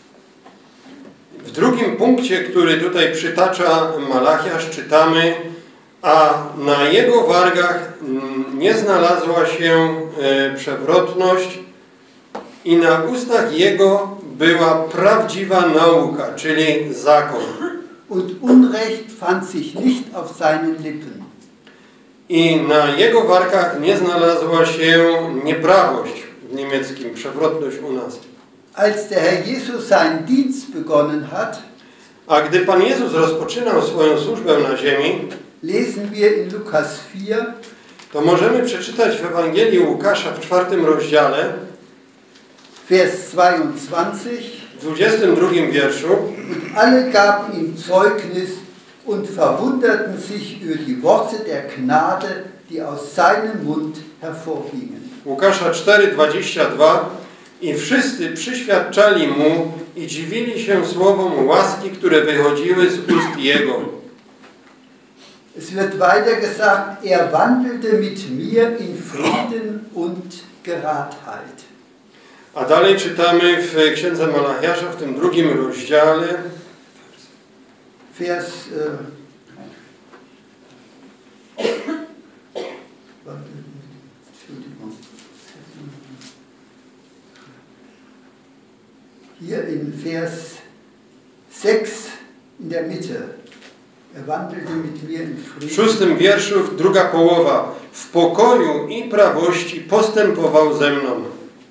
W drugim punkcie, który tutaj przytacza Malachiasz, czytamy: a na jego wargach nie znalazła się przewrotność i na ustach jego była prawdziwa nauka, czyli zakon.
Und Unrecht fand sich nicht auf seinen Lippen.
I na jego wargach nie znalazła się nieprawość, w niemieckim przewrotność u nas.
Als der Herr Jesus seinen Dienst begonnen hat,
a gdy Pan Jezus rozpoczynał swoją służbę na ziemi,
lesen wir in Lukas vier,
to możemy przeczytać w Ewangelii Łukasza w czwartym rozdziale,
Vers zweiundzwanzig,
w dwudziestym drugim wierszu.
und alle gaben ihm Zeugnis und verwunderten sich über die Worte der Gnade, die aus seinem Mund hervorgingen.
Łukasza cztery, dwadzieścia dwa. I wszyscy przyświadczali mu i dziwili się słowom łaski, które wychodziły z ust jego.
Es wird weiter gesagt, er wandelte mit mir in Frieden und Geradheit.
A dalej czytamy w Księdze Malachiasza, w tym drugim rozdziale,
Vers äh, Entschuldigung. Hier in Vers sechs in der Mitte. Er wandelte mit mir in
w
Frieden.
szóstym wierszu, druga połowa. W pokoju i prawości postępował ze mną.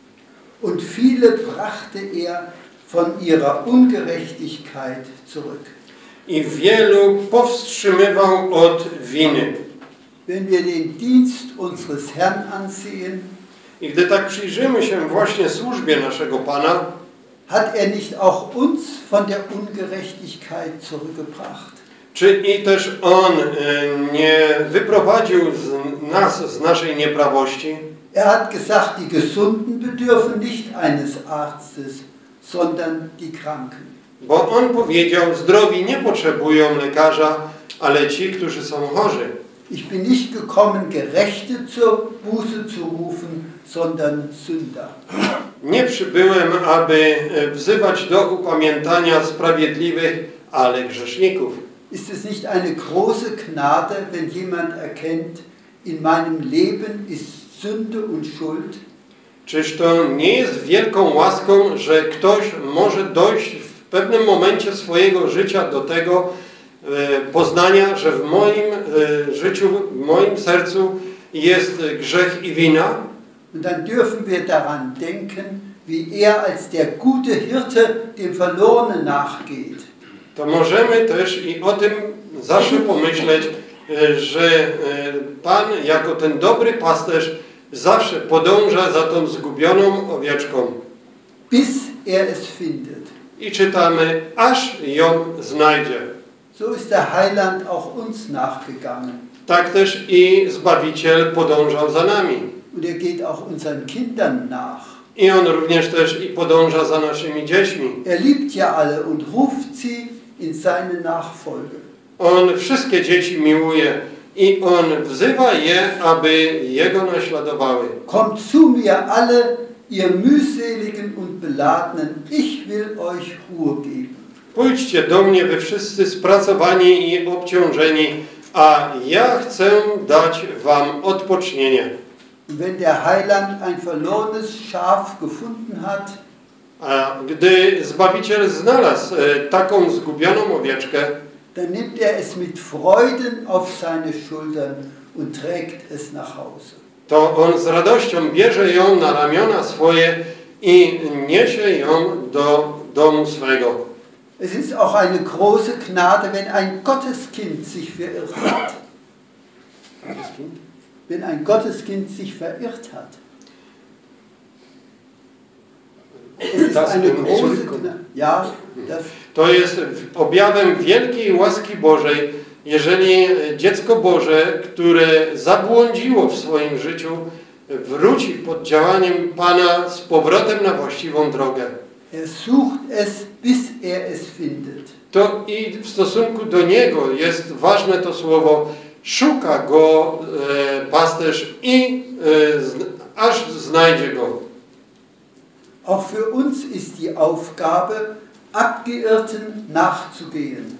Und viele brachte er von ihrer Ungerechtigkeit zurück.
I wielu powstrzymywał od winy.
Wenn wir den Dienst unseres Herrn ansehen,
I gdy tak przyjrzymy się właśnie służbie naszego Pana,
hat er nicht auch uns von der Ungerechtigkeit zurückgebracht?
czy i też On nie wyprowadził z nas z naszej nieprawości?
Er hat gesagt, die Gesunden bedürfen nicht eines Arztes, sondern die Kranken.
Bo On powiedział, zdrowi nie potrzebują lekarza, ale ci, którzy są chorzy.
Ich bin nicht gekommen, Gerechte zur Buße zu rufen, sondern Sünder.
Nie przybyłem, aby wzywać do upamiętania sprawiedliwych, ale grzeszników.
Ist es nicht eine große Gnade, wenn jemand erkennt, in meinem Leben ist Sünde und Schuld?
Czyż to nie jest wielką łaską, że ktoś może dojść w pewnym momencie swojego życia do tego e, poznania, że w moim e, życiu, w moim sercu jest grzech i wina?
Und dann dürfen wir daran denken, wie er als der gute Hirte dem Verlorenen nachgeht.
To możemy też i o tym zawsze pomyśleć, e, że e, Pan jako ten dobry pasterz zawsze podąża za tą zgubioną owieczką.
Bis er es findet.
I czytamy, aż ją znajdzie.
So ist der Heiland auch uns nachgegangen.
Tak też i Zbawiciel podążał za nami.
Und er geht auch unseren Kindern nach.
I On również też i podąża za naszymi dziećmi.
Er liebt ja alle und ruft sie in seine Nachfolge.
On wszystkie dzieci miłuje i On wzywa je, aby Jego naśladowały.
Kommt zu mir alle, ihr mühseligen und beladenen, ich will euch Ruhe geben.
Pójdźcie do mnie, wy wszyscy spracowani i obciążeni, a ja chcę dać wam odpocznienie.
Und wenn der Heiland ein verlorenes Schaf gefunden hat,
A gdy Zbawiciel znalazł e, taką zgubioną owieczkę,
dann nimmt er es mit Freuden auf seine Schultern und trägt es nach Hause.
to On z radością bierze ją na ramiona swoje i niesie ją do domu swego.
Es ist auch eine große Gnade, wenn ein Gotteskind sich verirrt hat. Wenn ein Gotteskind sich verirrt hat. Es ist eine große Gnade. Ja, das.
To jest objawem wielkiej łaski Bożej, jeżeli dziecko Boże, które zabłądziło w swoim życiu, wróci pod działaniem Pana z powrotem na właściwą drogę.
Er sucht es, bis er es findet.
To i w stosunku do Niego jest ważne to słowo, szuka Go e, pasterz i e, z, aż znajdzie Go.
Auch für uns ist die Aufgabe, Abgeirrten nachzugehen.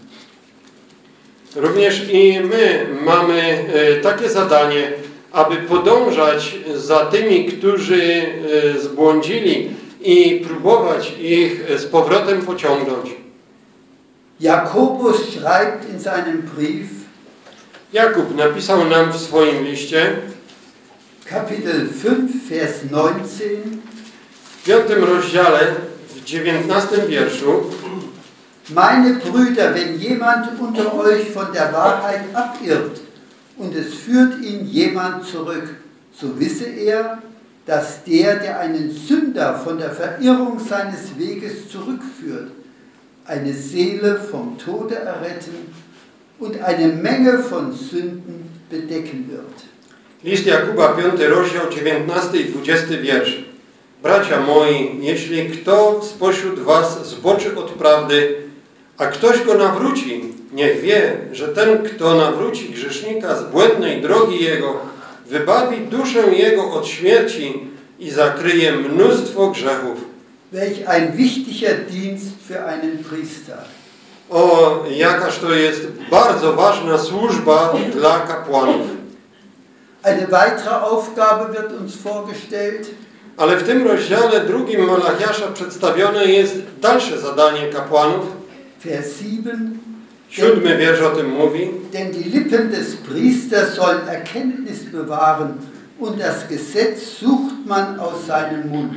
Również i my mamy e, takie zadanie, aby podążać za tymi, którzy e, zbłądzili i próbować ich z powrotem pociągnąć.
Jakobus schreibt in seinem Brief,
Jakub napisał nam w swoim liście,
Kapitel fünf, Vers neunzehn,
w piątym rozdziale, w dziewiętnastym wierszu:
Meine Brüder, wenn jemand unter euch von der Wahrheit abirrt und es führt ihn jemand zurück, so wisse er, dass der, der einen Sünder von der Verirrung seines Weges zurückführt, eine Seele vom Tode erretten und eine Menge von Sünden bedecken wird.
List Jakuba, piąty rozdział, dziewiętnasty i dwudziesty wiersz. Bracia moi, jeśli kto spośród was zboczy od prawdy, a ktoś go nawróci, niech wie, że ten, kto nawróci grzesznika z błędnej drogi jego, wybawi duszę jego od śmierci i zakryje mnóstwo grzechów.
Welch ein wichtiger Dienst für einen Priester.
O, jakaż to jest bardzo ważna służba dla kapłanów.
Eine weitere Aufgabe wird uns vorgestellt.
Ale w tym rozdziale drugim Malachiasza przedstawione jest dalsze zadanie kapłanów.
Vers sieben.
Siódmy wiersz o tym mówi.
Denn die Lippen des Priesters sollen Erkenntnis bewahren und das Gesetz sucht man aus seinem Mund.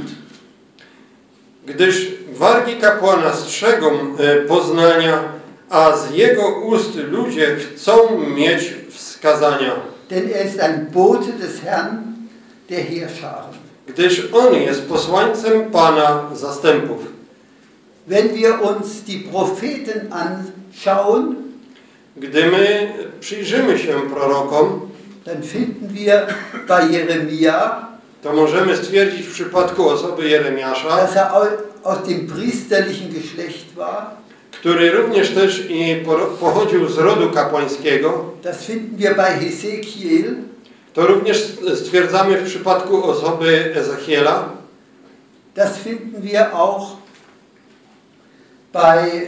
Gdyż wargi kapłana strzegą poznania, a z jego ust ludzie chcą mieć wskazania.
Denn er ist ein Bote des Herrn, der Heerscharen.
Gdyż on jest posłańcem Pana zastępów.
Wenn wir uns die Propheten anschauen,
gdy my przyjrzymy się prorokom,
dann finden wir bei Jeremia,
to możemy stwierdzić w przypadku osoby Jeremiasza,
dass er aus dem priesterlichen Geschlecht war.
Który również też i pochodził z rodu kapłańskiego.
Das finden wir bei Hesekiel.
To również stwierdzamy w przypadku osoby Ezechiela.
Das finden wir auch bei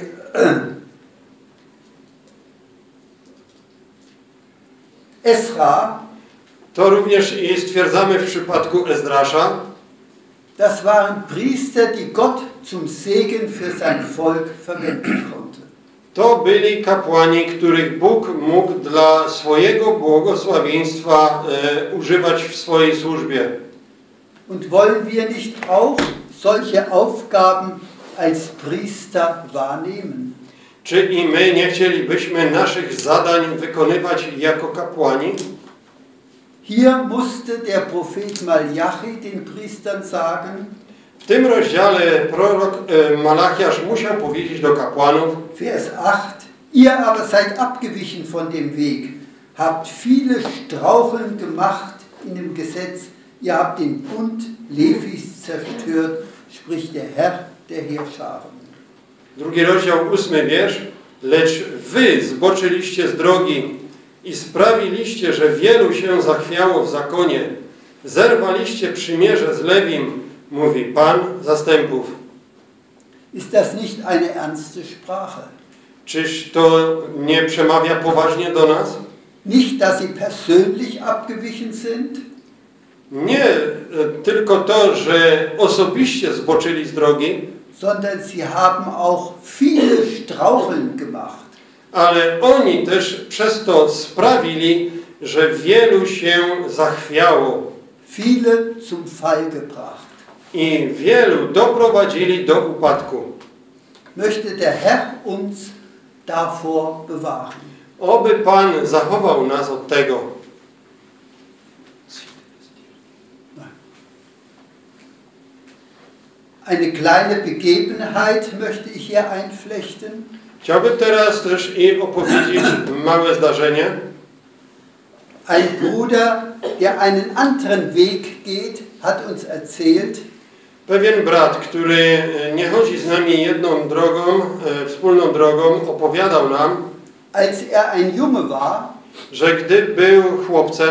Esra.
To również i stwierdzamy w przypadku Ezdrasza.
Das waren Priester, die Gott zum Segen für sein Volk verwenden konnte.
To byli kapłani, których Bóg mógł dla swojego błogosławieństwa e, używać w swojej służbie.
Und wollen wir nicht auch solche Aufgaben als Priester wahrnehmen?
Czy i my nie chcielibyśmy naszych zadań wykonywać jako kapłani?
Hier musste der Prophet Malachi den Priestern sagen,
w tym rozdziale prorok e, Malachiasz musiał powiedzieć do kapłanów,
Vers acht, ihr aber seid abgewichen von dem Weg, habt viele Straucheln gemacht in dem Gesetz, ihr habt den Bund Levis zerstört, spricht der Herr der Heerscharen.
Drugi rozdział, ósmy wiersz, lecz wy zboczyliście z drogi i sprawiliście, że wielu się zachwiało w zakonie. Zerwaliście przymierze z Lewim, mówi Pan zastępów.
Ist das nicht eine ernste Sprache?
Czyż to nie przemawia poważnie do nas?
Nicht, dass sie persönlich abgewichen sind,
Nie tylko to, że osobiście zboczyli z drogi,
sondern sie haben auch viele Straucheln gemacht.
Ale oni też przez to sprawili, że wielu się zachwiało.
Viele zum Fall gebracht.
I wielu doprowadzili do upadku.
möchte der Herr uns davor bewahren.
Oby Pan zachował nas od tego.
Eine kleine Begebenheit möchte ich hier einflechten.
Chciałbym teraz też i opowiedzieć małe zdarzenie.
Ein Bruder, der einen anderen Weg geht, hat uns erzählt,
Pewien brat, który nie chodzi z nami jedną drogą, e, wspólną drogą, opowiadał nam,
als er ein Junge war,
że gdy był chłopcem,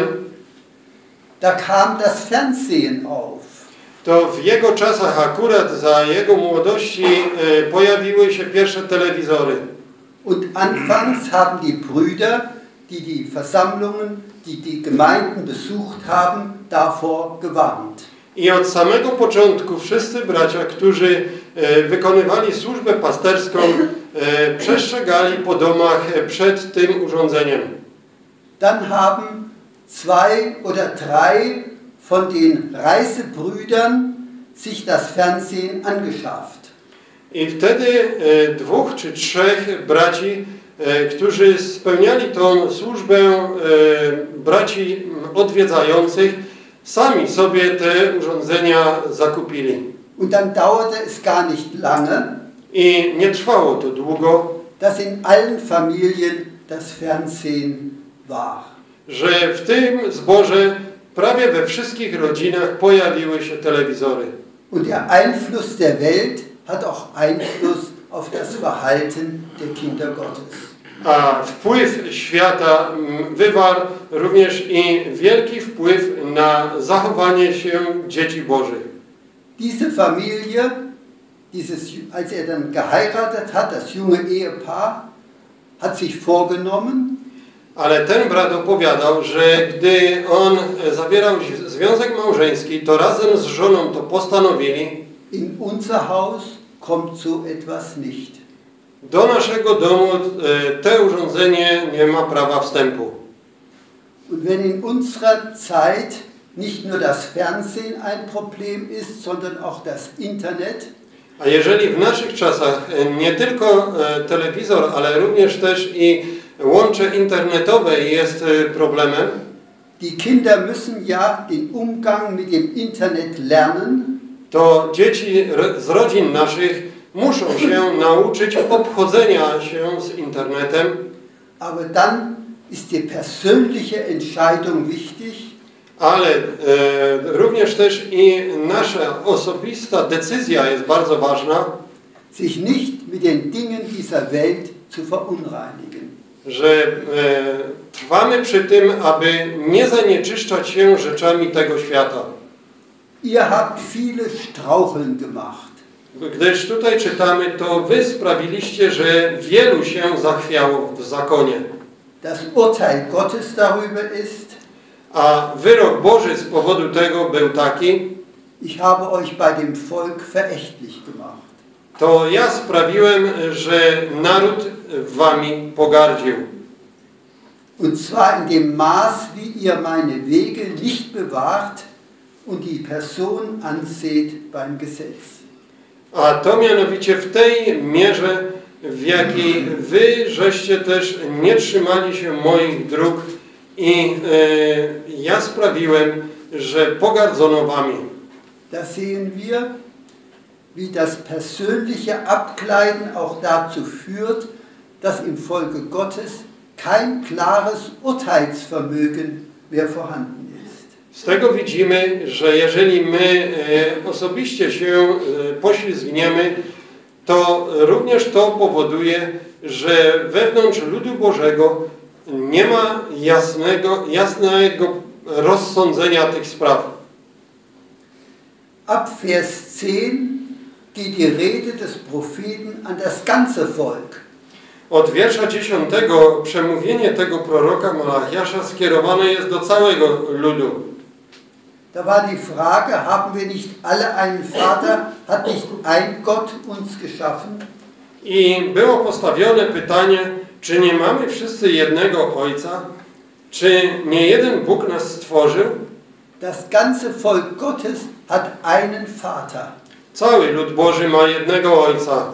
da kam das Fernsehen auf.
to w jego czasach, akurat za jego młodości, e, pojawiły się pierwsze telewizory.
Und anfangs haben die Brüder, die die Versammlungen, die die Gemeinden besucht haben, davor gewarnt.
I od samego początku wszyscy bracia, którzy e, wykonywali służbę pasterską, e, przestrzegali po domach e, przed tym urządzeniem.
Dann haben zwei oder drei von den Reisebrüdern sich das Fernsehen angeschafft.
I wtedy e, dwóch czy trzech braci, e, którzy spełniali tą służbę e, braci odwiedzających, sami sobie te urządzenia zakupili.
Und dann dauerte es gar nicht lange,
I nie trwało to długo,
dass in allen Familien das Fernsehen war.
że w tym zborze prawie we wszystkich rodzinach pojawiły się telewizory.
Und der Einfluss der Welt hat auch Einfluss auf das Verhalten der Kinder Gottes.
A wpływ świata wywarł również i wielki wpływ na zachowanie się dzieci Bożych.
Diese Familie, dieses, als er dann geheiratet hat, das junge Ehepaar, hat sich vorgenommen,
Ale ten brat opowiadał, że gdy on zawierał związek małżeński, to razem z żoną to postanowili,
in unser Haus kommt so etwas nicht.
do naszego domu te urządzenie nie ma prawa wstępu.
Und wenn in unserer Zeit nicht nur das Fernsehen ein Problem ist, sondern auch das Internet,
A jeżeli w naszych czasach nie tylko telewizor, ale również też i łącze internetowe jest problemem,
die Kinder müssen ja den Umgang mit dem Internet lernen,
to dzieci z rodzin naszych muszą się nauczyć obchodzenia się z internetem,
aber dann ist die persönliche Entscheidung wichtig,
ale e, również też i nasza osobista decyzja jest bardzo ważna,
sich nicht mit den Dingen dieser Welt zu verunreinigen.
że e, trwamy przy tym, aby nie zanieczyszczać się rzeczami tego świata.
Ihr habt viele Straucheln gemacht.
Gdyż tutaj czytamy, to wy sprawiliście, że wielu się zachwiało w zakonie.
Das Urteil Gottes darüber ist,
A wyrok Boży z powodu tego był taki,
ich habe euch bei dem Volk verächtlich gemacht.
to ja sprawiłem, że naród wami pogardził.
Und zwar in dem Maß, wie ihr meine Wege nicht bewahrt und die Person anseht beim Gesetz.
A to mianowicie w tej mierze, w jakiej wy żeście też nie trzymali się moich dróg i e, ja sprawiłem, że pogardzono wami.
Da sehen wir, wie das persönliche Abkleiden auch dazu führt, dass im Volke Gottes kein klares Urteilsvermögen mehr vorhanden ist.
Z tego widzimy, że jeżeli my e, osobiście się e, poślizgniemy, to również to powoduje, że wewnątrz ludu Bożego nie ma jasnego, jasnego rozsądzenia tych spraw.
Ab Vers zehn geht die Rede des Propheten an das ganze Volk.
Od wiersza dziesiątego przemówienie tego proroka Malachiasza skierowane jest do całego ludu.
Da war die Frage, haben wir nicht alle einen Vater, hat nicht ein Gott uns geschaffen?
I było postawione pytanie, czy nie mamy wszyscy jednego Ojca? Czy nie jeden Bóg nas stworzył?
Das ganze Volk Gottes hat einen Vater.
Cały lud Boży ma jednego Ojca.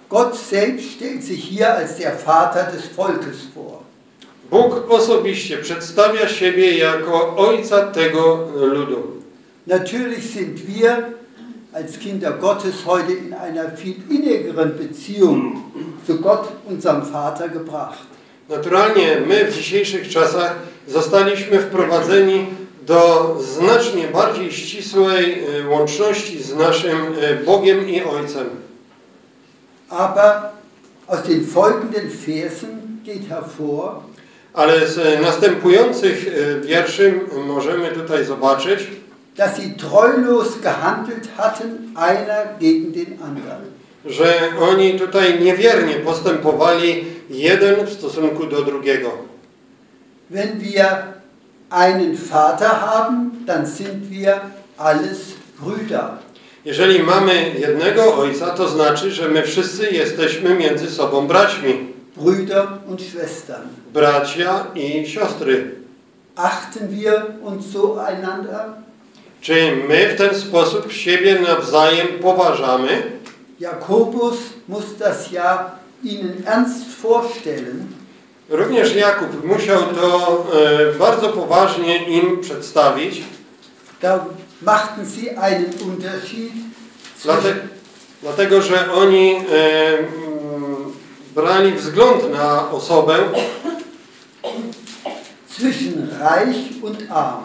Gott selbst stellt sich hier als der Vater des Volkes vor.
Bóg osobiście przedstawia siebie jako ojca tego ludu.
Natürlich sind wir als Kinder Gottes heute in einer viel innigeren Beziehung zu Gott, unserem Vater, gebracht.
Naturalnie my w dzisiejszych czasach zostaliśmy wprowadzeni do znacznie bardziej ścisłej łączności z naszym Bogiem i Ojcem.
Aber aus den folgenden Versen geht hervor,
ale z następujących wierszy możemy tutaj zobaczyć,
dass sie treulos gehandelt hatten, einer gegen den anderen.
Że oni tutaj niewiernie postępowali jeden w stosunku do drugiego.
Wenn wir einen Vater haben, dann sind wir alles Brüder.
Jeżeli mamy jednego ojca, to znaczy, że my wszyscy jesteśmy między sobą braćmi.
Brüder und Schwestern.
Bracia i siostry.
Achten wir uns so einander?
Czy my w ten sposób siebie nawzajem poważamy?
Jakobus muss das ja ihnen ernst vorstellen.
Również Jakub musiał to e, bardzo poważnie im przedstawić.
Da machten sie einen Unterschied
Dlate, dlatego, że oni e, m, brali wzgląd na osobę
zwischen reich und arm.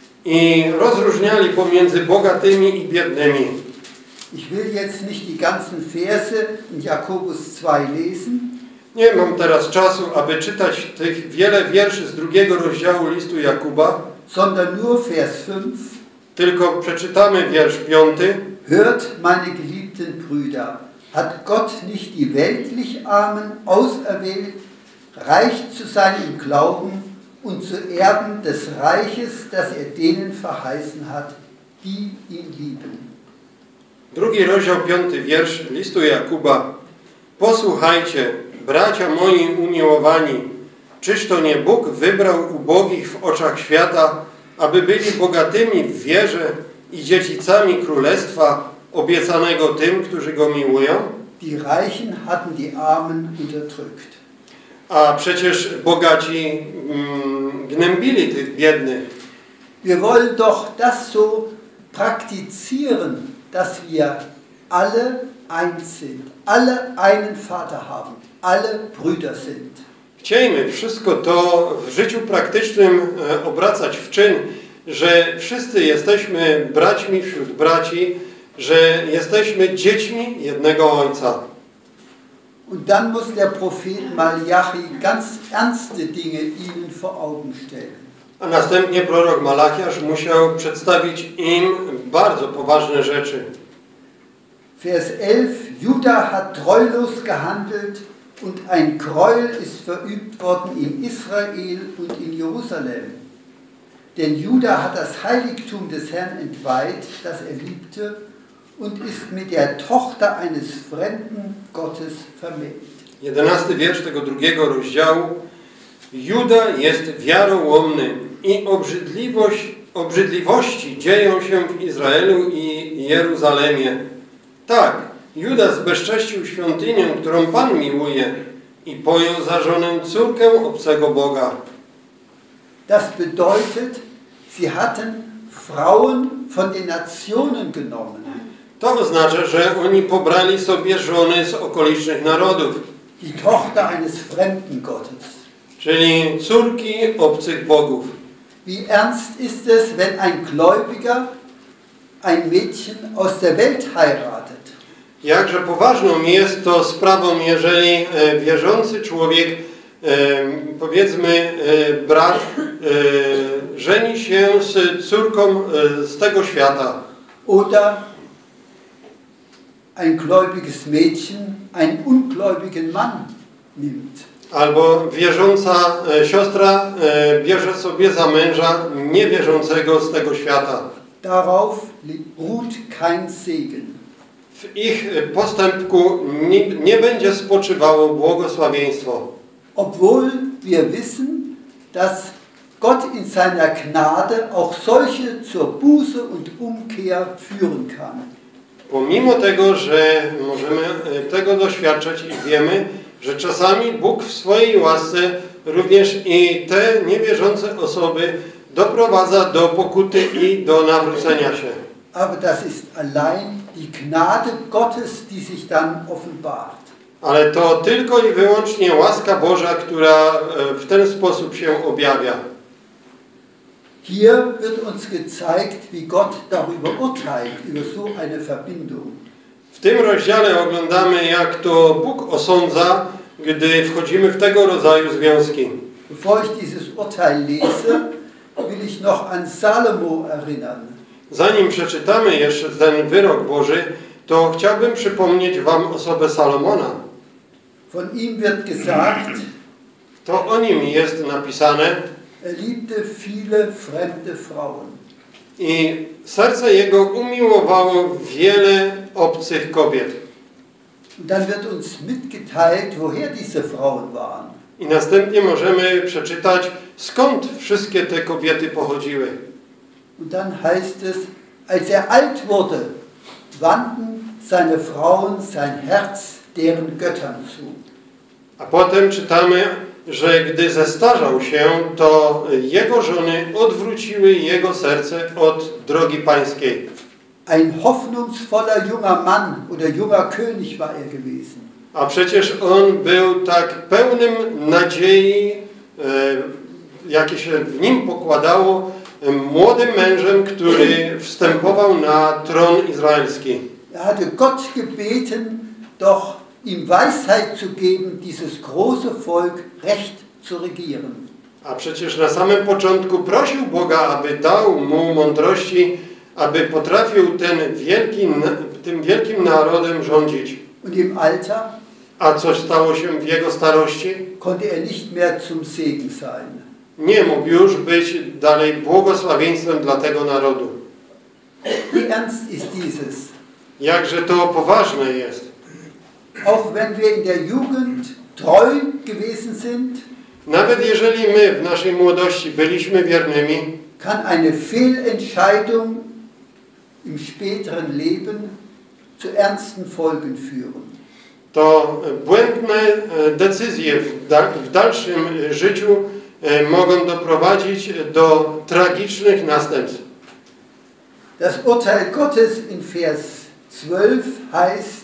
I rozróżniali pomiędzy bogatymi i biednymi.
Ich will jetzt nicht die ganzen Verse in Jakobus zwei lesen.
Nie mam teraz czasu, aby czytać tych wiele wierszy z drugiego rozdziału listu Jakuba,
sondern nur Vers fünf.
Tylko przeczytamy wiersz piąty.
Hört, meine geliebten Brüder, hat Gott nicht die weltlich Armen auserwählt, reich zu sein im Glauben und zu Erben des Reiches, das er denen verheißen hat, die ihn lieben.
Drugi rozdział, piąty wiersz listu Jakuba. Posłuchajcie, bracia moi umiłowani, czyż to nie Bóg wybrał ubogich w oczach świata, aby byli bogatymi w wierze i dziedzicami królestwa obiecanego tym, którzy go miłują?
Die Reichen hatten die Armen unterdrückt.
A przecież bogaci mm, gnębili tych biednych.
Wir wollen doch das so praktizieren, dass wir alle eins sind, alle einen Vater haben, alle Brüder sind.
Chciejmy wszystko to w życiu praktycznym e, obracać w czyn, że wszyscy jesteśmy braćmi wśród braci, że jesteśmy dziećmi jednego Ojca.
Und dann muss der Prophet Malachi ganz ernste Dinge ihnen vor Augen stellen.
A następnie prorok Malachiasz musiał przedstawić im bardzo poważne rzeczy.
Vers elf, Juda hat treulos gehandelt und ein Gräuel ist verübt worden in Israel und in Jerusalem. Denn Juda hat das Heiligtum des Herrn entweiht, das er liebte, und ist mit der Tochter eines fremden Gottes vermählt.
Jedenasty wiersz tego drugiego rozdziału. Juda jest wiarołomny i obrzydliwość, obrzydliwości dzieją się w Izraelu i Jeruzalemie. Tak, Juda zbezcześcił świątynię, którą Pan miłuje i pojął za żonę córkę obcego Boga.
Das bedeutet, sie hatten Frauen von den Nationen genommen.
To oznacza, że oni pobrali sobie żony z okolicznych narodów.
Die Tochter eines fremden Gottes.
Czyli córki obcych bogów.
Wie ernst ist es, wenn ein Gläubiger ein Mädchen aus der Welt heiratet?
Jakże poważną jest to sprawą, jeżeli e, wierzący człowiek, e, powiedzmy e, brat, e, żeni się z córką e, z tego świata.
Oder ein gläubiges Mädchen einen ungläubigen Mann nimmt.
Albo wierząca e, siostra e, bierze sobie za męża niewierzącego z tego świata.
Darauf ruht kein Segen.
W ich postępku nie, nie będzie spoczywało błogosławieństwo.
Obwohl wir wissen, dass Gott in seiner Gnade auch solche zur Buße und Umkehr führen kann.
Pomimo tego, że możemy tego doświadczać i wiemy, że czasami Bóg w swojej łasce również i te niewierzące osoby doprowadza do pokuty i do nawrócenia się.
Aber das ist allein die Gnade Gottes, die sich dann offenbart.
Ale to tylko i wyłącznie łaska Boża, która w ten sposób się objawia.
Hier wird uns gezeigt, wie Gott darüber urteilt, über so eine Verbindung.
W tym rozdziale oglądamy, jak to Bóg osądza, gdy wchodzimy w tego rodzaju związki.
Bevor ich dieses Urteil lese, will ich noch an Salomo erinnern.
Zanim przeczytamy jeszcze ten wyrok Boży, to chciałbym przypomnieć wam osobę Salomona.
Von ihm wird gesagt,
to o nim jest napisane,
er liebte viele fremde Frauen.
I serce jego umiłowało wiele obcych kobiet.
Und dann wird uns mitgeteilt, woher diese Frauen waren.
I następnie możemy przeczytać, skąd wszystkie te kobiety pochodziły.
Und dann heißt es, als er alt wurde, wandten seine Frauen sein Herz deren Göttern zu.
A potem czytamy, że gdy zestarzał się, to jego żony odwróciły jego serce od drogi pańskiej.
Ein hoffnungsvoller junger Mann oder junger König war er gewesen.
A przecież on był tak pełnym nadziei, jakie się w nim pokładało, młodym mężem, który wstępował na tron izraelski.
Er hatte Gott gebeten, doch ihm Weisheit zu geben, dieses große Volk recht zu regieren.
A przecież na samym początku prosił Boga, aby dał mu mądrości, aby potrafił ten wielki, tym wielkim narodem rządzić.
Und im Alter
A co stało się w jego starości?
konnte er nicht mehr zum Segen sein.
Nie mógł już być dalej błogosławieństwem dla tego narodu.
Wie ernst ist dieses?
Jakże to poważne jest.
Auch wenn wir in der Jugend treu gewesen sind,
Nawet jeżeli my w naszej młodości byliśmy wiernymi,
kann eine Fehlentscheidung im späteren Leben zu ernsten Folgen führen.
to błędne decyzje w dalszym życiu mogą doprowadzić do tragicznych następstw.
Das Urteil Gottes in Vers zwölf heißt,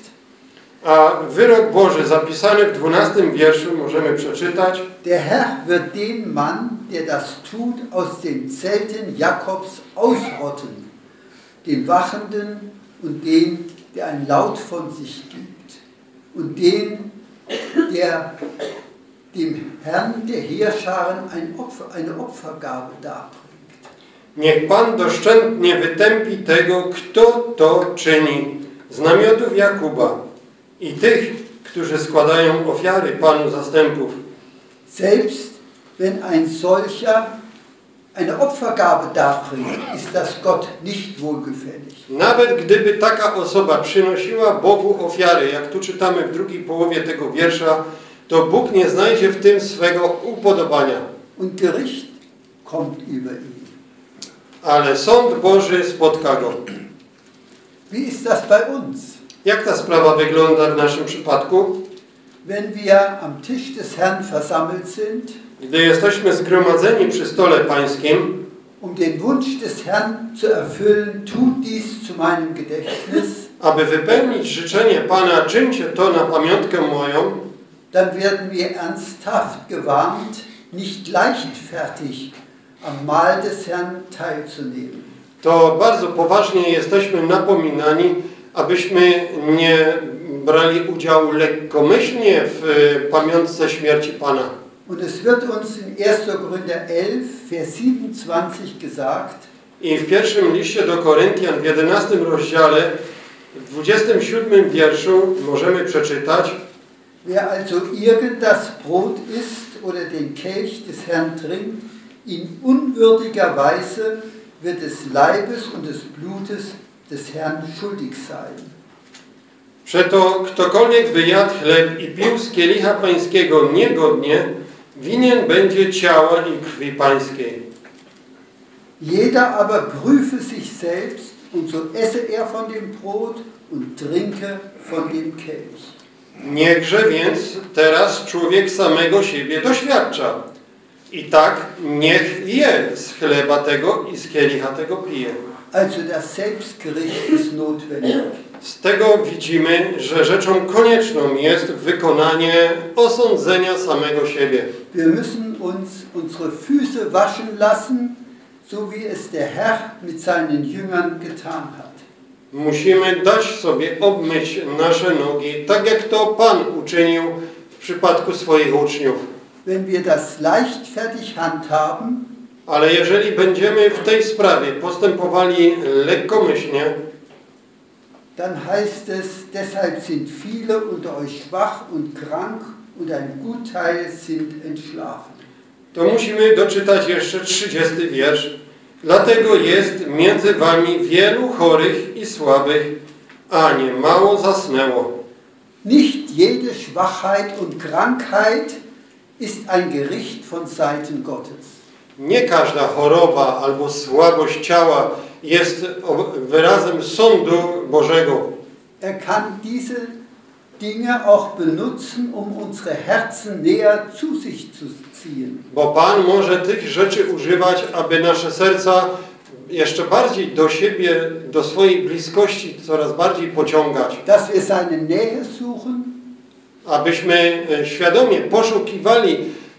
A wyrok Boży zapisany w dwunastym wierszu możemy przeczytać:
der Herr wird den Mann, der das tut, aus den Zelten Jakobs ausrotten, den Wachenden und den, der ein Laut von sich gibt, und den, der dem Herrn der Heerscharen ein Opfer, eine Opfergabe darbringt.
Niech Pan doszczętnie wytępi tego, kto to czyni, z namiotów Jakuba i tych, którzy składają ofiary Panu zastępów.
Selbst wenn ein solcher eine Opfergabe darbringt, ist das Gott nicht wohlgefällig.
Nawet gdyby taka osoba przynosiła Bogu ofiary, jak tu czytamy w drugiej połowie tego wiersza, to Bóg nie znajdzie w tym swego upodobania.
Und Gericht kommt über ihn.
Ale sąd Boży spotka go.
Wie ist das bei uns?
Jak ta sprawa wygląda w naszym przypadku?
Wenn wir am Tisch des Herrn versammelt sind,
Gdy jesteśmy zgromadzeni przy stole pańskim,
um den Wunsch des Herrn zu erfüllen, tut dies zu meinem Gedächtnis,
aby wypełnić życzenie Pana, czyńcie to na pamiątkę moją,
dann werden wir ernsthaft gewarnt, nicht leichtfertig am Mahl des Herrn teilzunehmen.
to bardzo poważnie jesteśmy napominani, abyśmy nie brali udziału lekkomyślnie w pamiątce śmierci Pana.
Und es wird uns in erster Korinther elf, Vers siebenundzwanzig gesagt,
I w pierwszym liście do Koryntian w jedenastym rozdziale, w dwudziestym siódmym wierszu możemy przeczytać:
wer also irgend das Brot isst oder den Kelch des Herrn trinkt, in unwürdiger Weise wird des Leibes und des Blutes des Herrn schuldig sein.
Przeto ktokolwiek by jadł chleb i pił z kielicha pańskiego niegodnie, winien będzie ciała i krwi pańskiej.
Jeder aber prüfe sich selbst, und so esse er von dem Brot und trinke von dem Kelch.
Niechże więc teraz człowiek samego siebie doświadcza. I tak niech je z chleba tego i z kielicha tego pije.
Also das Selbstgericht ist notwendig.
Z tego widzimy, że rzeczą konieczną jest wykonanie osądzenia samego siebie.
Wir müssen uns unsere Füße waschen lassen, so wie es der Herr mit seinen Jüngern getan hat.
Musimy dać sobie obmyć nasze nogi, tak jak to Pan uczynił w przypadku swoich uczniów.
Wenn wir das leichtfertig handhaben,
ale jeżeli będziemy w tej sprawie postępowali lekkomyślnie,
dann heißt es, deshalb sind viele unter euch schwach und krank und ein Gutteil sind entschlafen.
To musimy doczytać jeszcze trzydziesty wiersz. Dlatego jest między wami wielu chorych i słabych, a nie mało zasnęło.
Nicht jede Schwachheit und Krankheit ist ein Gericht von Seiten Gottes.
Nie każda choroba albo słabość ciała jest wyrazem sądu Bożego.
Er kann diese Dinge auch benutzen, um unsere Herzen näher zu sich zu ziehen.
Bo Pan może tych rzeczy używać, aby nasze serca jeszcze bardziej do siebie, do swojej bliskości coraz bardziej pociągać.
Dass wir seine Nähe suchen,
abyśmy świadomie poszukiwali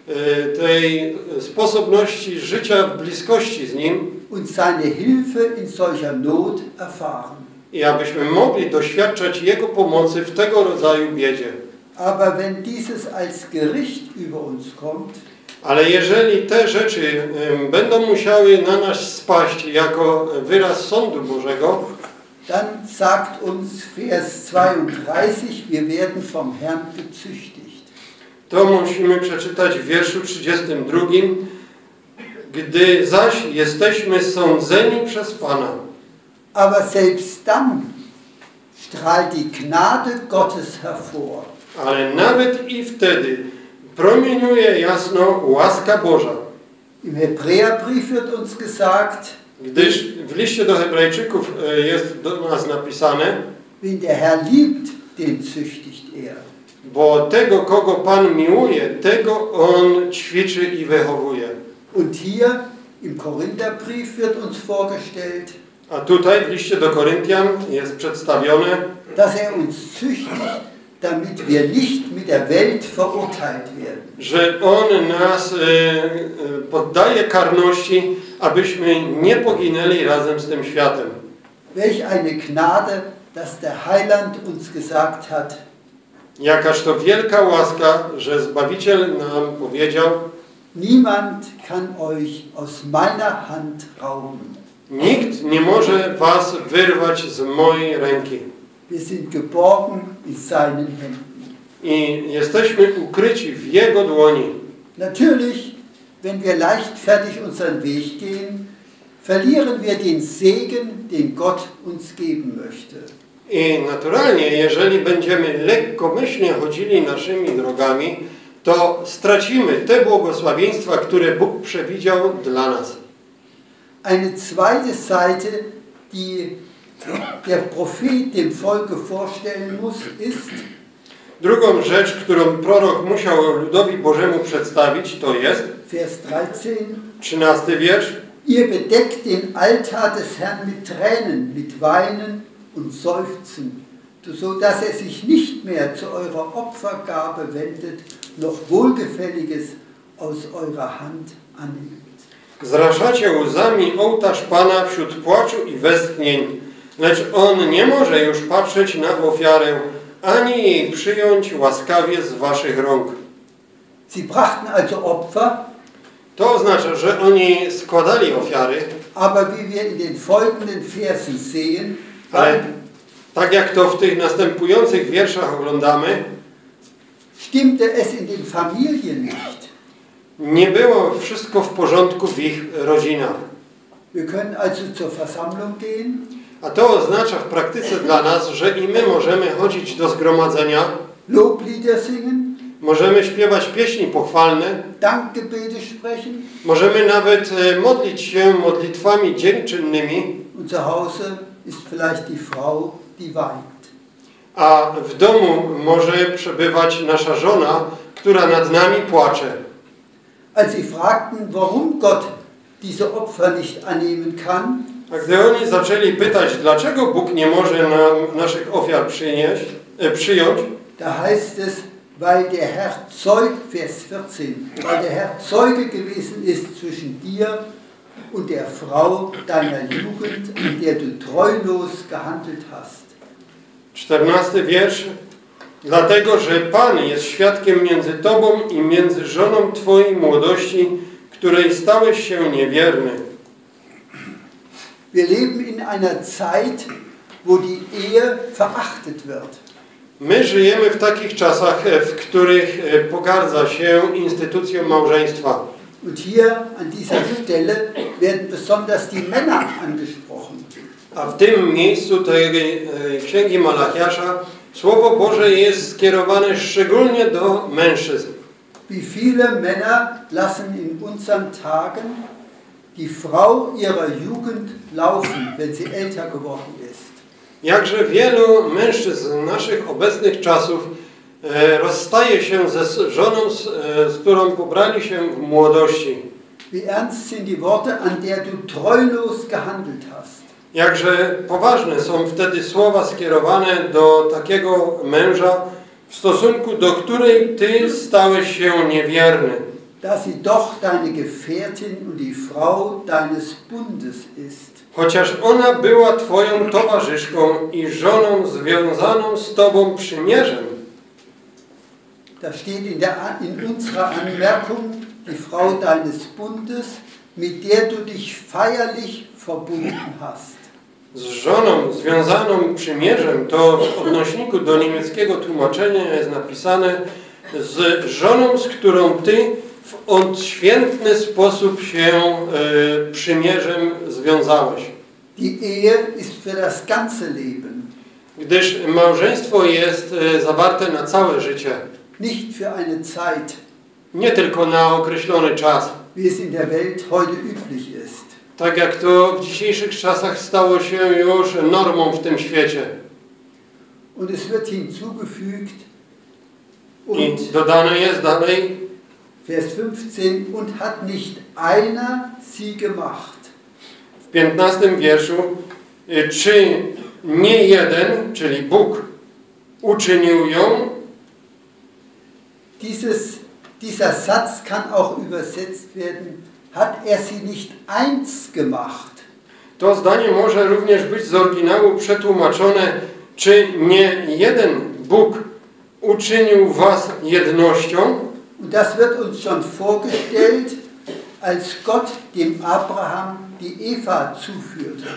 tej sposobności życia w bliskości z Nim
und seine Hilfe in solcher Not erfahren.
I abyśmy mogli doświadczać Jego pomocy w tego rodzaju biedzie.
Aber wenn dieses als Gericht über uns kommt,
ale jeżeli te rzeczy um, będą musiały na nas spaść jako wyraz sądu Bożego,
dann sagt uns Vers zweiunddreißig, wir werden vom Herrn gezüchtigt.
To musimy przeczytać w wierszu trzydziestym drugim. Gdy zaś jesteśmy sądzeni przez Pana.
Aber selbst dann strahlt die Gnade Gottes hervor.
Ale nawet i wtedy promieniuje jasno łaska Boża.
Im Hebräerbrief wird uns gesagt,
gdyż w liście do Hebrajczyków jest do nas napisane,
wen der Herr liebt, den züchtigt er.
Bo tego, kogo Pan miłuje, tego On ćwiczy i wychowuje.
Und hier im Korintherbrief wird uns vorgestellt,
a tutaj w liście do Koryntian jest przedstawione,
dass er uns züchtigt, damit wir nicht mit der Welt verurteilt werden.
Że On nas e, e, poddaje karności, abyśmy nie poginęli razem z tym światem.
Welch eine Gnade, dass der Heiland uns gesagt hat,
jakaż to wielka łaska, że Zbawiciel nam powiedział,
niemand kann euch aus meiner Hand rauben.
Nikt nie może was wyrwać z mojej ręki.
Wir sind geborgen in seinen Händen.
I jesteśmy ukryci w Jego dłoni.
Natürlich, wenn wir leichtfertig unseren Weg gehen, verlieren wir den Segen, den Gott uns geben möchte.
I naturalnie, jeżeli będziemy lekkomyślnie chodzili naszymi drogami, to stracimy te błogosławieństwa, które Bóg przewidział dla nas.
Eine zweite Seite, die der Prophet dem Volke vorstellen muss, ist,
drugą rzecz, którą prorok musiał ludowi Bożemu przedstawić, to jest
Vers dreizehn,
trzynasty wiersz.
Ihr bedeckt den Altar des Herrn mit Tränen, mit Weinen und Seufzen, so dass er sich nicht mehr zu eurer Opfergabe wendet, noch Wohlgefälliges aus eurer Hand annimmt.
Zraszacie łzami ołtarz Pana wśród płaczu i westchnień, lecz On nie może już patrzeć na ofiarę, ani jej przyjąć łaskawie z waszych rąk.
Sie brachten also Opfer,
to oznacza, że oni składali ofiary,
aber wie wir in den folgenden Versen sehen,
ale tak jak to w tych następujących wierszach oglądamy,
stimmte es in den Familien nicht.
Nie było wszystko w porządku w ich rodzinach.
Wir können also zur Versammlung gehen.
A to oznacza w praktyce dla nas, że i my możemy chodzić do zgromadzenia,
Loblieder singen,
możemy śpiewać pieśni pochwalne,
Dankgebete sprechen,
możemy nawet modlić się modlitwami dziękczynnymi.
und zu Hause ist vielleicht die Frau, die weint.
a w domu może przebywać nasza żona, która nad nami płacze.
Als sie fragten, warum Gott diese Opfer nicht annehmen kann,
A gdy oni zaczęli pytać, dlaczego Bóg nie może nam naszych ofiar przynieść, e, przyjąć,
da heißt es, weil der Herr Zeug, Vers vierzehn, weil der Herr Zeuge gewesen ist zwischen dir und der Frau deiner Jugend, an der du treulos gehandelt hast.
czternasty wiersz. Dlatego, że Pan jest świadkiem między tobą i między żoną twojej młodości, której stałeś się niewierny.
Wir leben in einer Zeit, wo die Ehe verachtet wird.
My żyjemy w takich czasach, w których pogardza się instytucją małżeństwa.
Und hier an dieser Stelle werden besonders die Männer angesprochen.
A w tym miejscu tej księgi Malachiasza Słowo Boże jest skierowane szczególnie do mężczyzn.
Wie viele Männer lassen in unseren Tagen die Frau ihrer Jugend laufen, wenn sie älter geworden ist.
Jakże wielu mężczyzn naszych obecnych czasów e, rozstaje się ze żoną, z, e, z którą pobrali się w młodości.
Wie ernst sind die Worte, an der du treulos gehandelt hast.
Jakże poważne są wtedy słowa skierowane do takiego męża, w stosunku do której ty stałeś się niewierny.
Da sie doch deine Gefährtin und die Frau deines Bundes ist.
Chociaż ona była twoją towarzyszką i żoną związaną z tobą przymierzem.
Da steht in, der, in unserer Anmerkung die Frau deines Bundes, mit der du dich feierlich verbunden hast.
Z żoną związaną przymierzem, to w odnośniku do niemieckiego tłumaczenia jest napisane z żoną, z którą ty w odświętny sposób się e, przymierzem związałeś.
Die Ehe ist für das ganze Leben.
Gdyż małżeństwo jest e, zawarte na całe życie.
Nicht für eine Zeit.
Nie tylko na określony czas.
Wie es in der Welt heute üblich ist.
Tak jak to w dzisiejszych czasach stało się już normą w tym świecie.
Und es wird hinzugefügt
I
und
dodane jest dalej,
Vers fünfzehn, und hat nicht einer sie gemacht.
w piętnastym wierszu, czy nie jeden, czyli Bóg, uczynił ją.
Dieses, dieser Satz kann auch übersetzt werden, hat er sie nicht eins gemacht.
To zdanie może również być z oryginału przetłumaczone, czy nie jeden Bóg uczynił was jednością.
Und das wird uns schon vorgestellt, als Gott dem Abraham die Eva zuführte.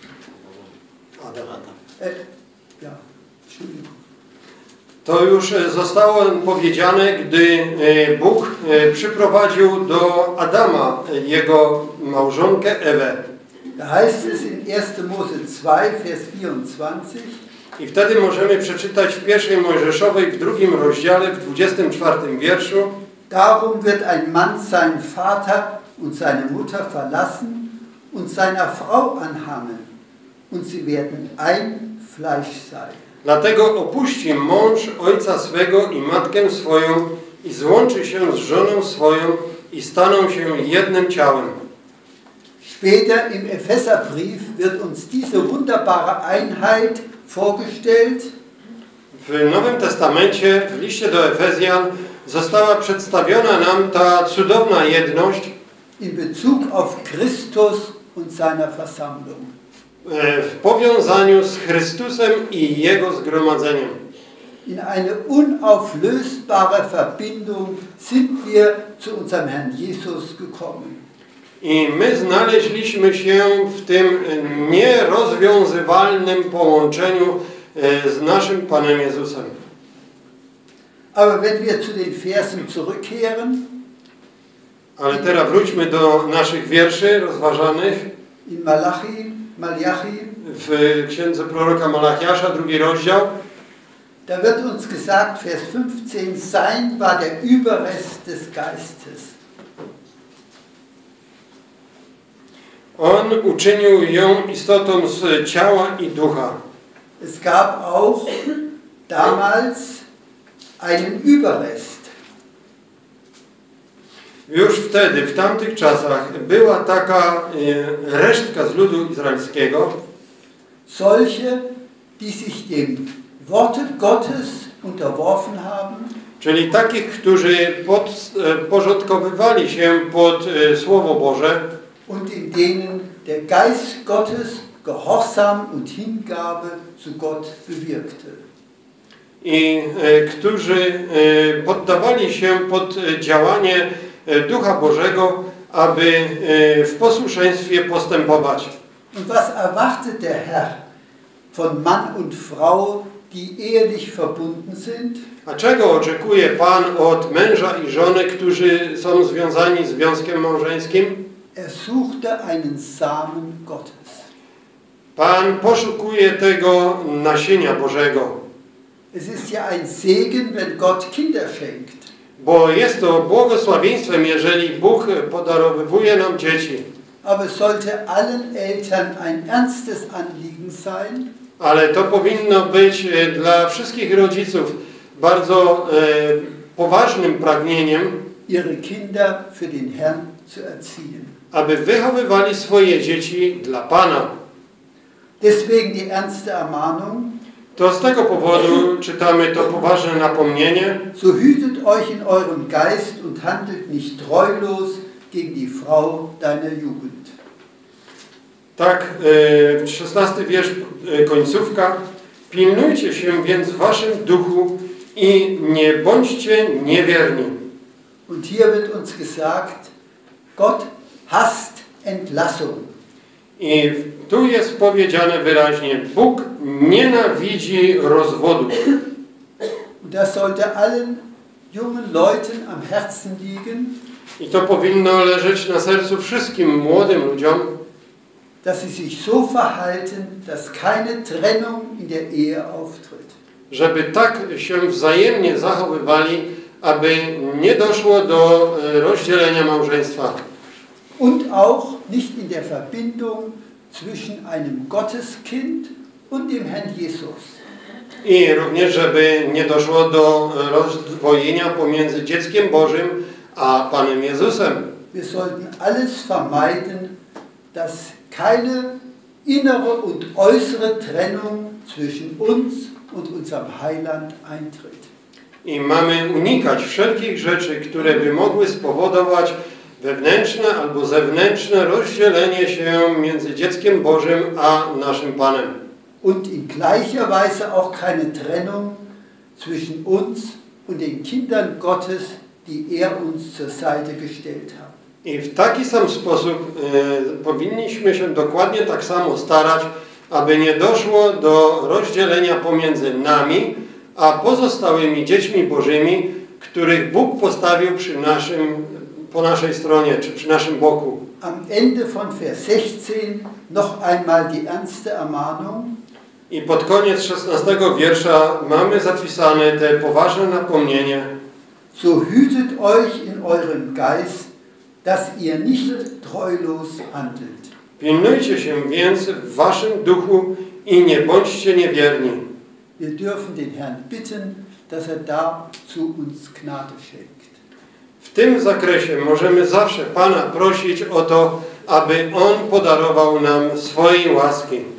Adam.
Äh, ja, Entschuldigung.
To już zostało powiedziane, gdy Bóg przyprowadził do Adama jego małżonkę Ewę.
Da heißt es in erster Mose zwei, Vers vierundzwanzig.
I wtedy możemy przeczytać w pierwszej Mojżeszowej w drugim rozdziale, w dwudziestym czwartym wierszu.
Darum wird ein Mann seinen Vater und seine Mutter verlassen und seiner Frau anhangen, und sie werden ein Fleisch sein.
Dlatego opuści mąż ojca swego i matkę swoją i złączy się z żoną swoją i staną się jednym ciałem.
Später im Epheserbrief wird uns diese wunderbare Einheit vorgestellt.
W Nowym Testamencie, w liście do Efezjan, została przedstawiona nam ta cudowna jedność
In Bezug auf Christus und seiner Versammlung.
W powiązaniu z Chrystusem i Jego zgromadzeniem.
In eine unauflösbare Verbindung sind wir zu unserem Herrn Jesus gekommen.
I my znaleźliśmy się w tym nierozwiązywalnym połączeniu z naszym Panem Jezusem.
Aber wenn wir zu den Versen zurückkehren,
ale teraz wróćmy do naszych wierszy rozważanych
in Malachi, Malachi,
w księdze proroka Malachiasza, drugi rozdział.
Da wird uns gesagt, Vers fünfzehn, sein war der Überrest des Geistes.
On uczynił ją istotą z ciała i ducha.
Es gab auch damals einen Überrest.
Już wtedy, w tamtych czasach, była taka e, resztka z ludu izraelskiego,
solche, die sich dem Worte Gottes unterworfen haben,
czyli takich, którzy podporządkowywali się pod e, Słowo Boże
und in denen der Geist Gottes Gehorsam und Hingabe zu Gott bewirkte.
i e, którzy e, poddawali się pod działanie e, Ducha Bożego, aby e, w posłuszeństwie postępować.
Und was erwartet der Herr von Mann und Frau, die ehelich verbunden sind?
A czego oczekuje Pan od męża i żony, którzy są związani związkiem małżeńskim?
Er suchte einen Samen Gottes.
Pan poszukuje tego nasienia Bożego,
Es ist ja ein Segen, wenn Gott Kinder schenkt.
bo jest to błogosławieństwem, jeżeli Bóg podarowywuje nam dzieci.
Aber es sollte allen Eltern ein ernstes Anliegen sein,
Ale to powinno być e, dla wszystkich rodziców bardzo e, poważnym pragnieniem,
ihre Kinder für den Herrn zu erziehen.
aby wychowywali swoje dzieci dla Pana.
Deswegen die ernste Ermahnung:
To z tego powodu czytamy to poważne napomnienie.
So hütet euch in eurem Geist und handelt nicht treulos gegen die Frau deiner Jugend.
Tak, e, szesnasty wiersz, e, końcówka. Pilnujcie się więc w waszym duchu i nie bądźcie niewierni.
Und hier wird uns gesagt, Gott hasst Entlassung.
I tu jest powiedziane wyraźnie, Bóg nienawidzi rozwodu.
Und das sollte allen jungen Leuten am Herzen liegen,
I to powinno leżeć na sercu wszystkim młodym ludziom,
dass sie sich so verhalten, dass keine Trennung in der Ehe auftritt.
żeby tak się wzajemnie zachowywali, aby nie doszło do e, rozdzielenia małżeństwa.
Und auch nicht in der Verbindung zwischen einem Gotteskind und dem Herrn Jesus.
I również, żeby nie doszło do rozdwojenia pomiędzy dzieckiem Bożym a Panem Jezusem.
Wir sollten alles vermeiden, dass keine innere und äußere Trennung zwischen uns und unserem Heiland eintritt.
I mamy unikać wszelkich rzeczy, które by mogły spowodować wewnętrzne albo zewnętrzne rozdzielenie się między dzieckiem Bożym a naszym Panem.
Und in gleicher Weise auch keine Trennung zwischen uns und den Kindern Gottes, die er uns zur Seite gestellt hat.
I w taki sam sposób e, powinniśmy się dokładnie tak samo starać, aby nie doszło do rozdzielenia pomiędzy nami a pozostałymi dziećmi Bożymi, których Bóg postawił przy naszym, po naszej stronie, czy przy naszym boku.
Am Ende von Vers sechzehn noch einmal die ernste Ermahnung.
I pod koniec szesnastego wiersza mamy zapisane te poważne napomnienie.
So hütet euch in eurem Geist, dass ihr nicht treulos handelt.
Pilnujcie się więc w waszym duchu i nie bądźcie niewierni.
Wir dürfen den Herrn bitten, dass er dazu uns Gnade schenkt.
W tym zakresie możemy zawsze Pana prosić o to, aby On podarował nam swojej łaski.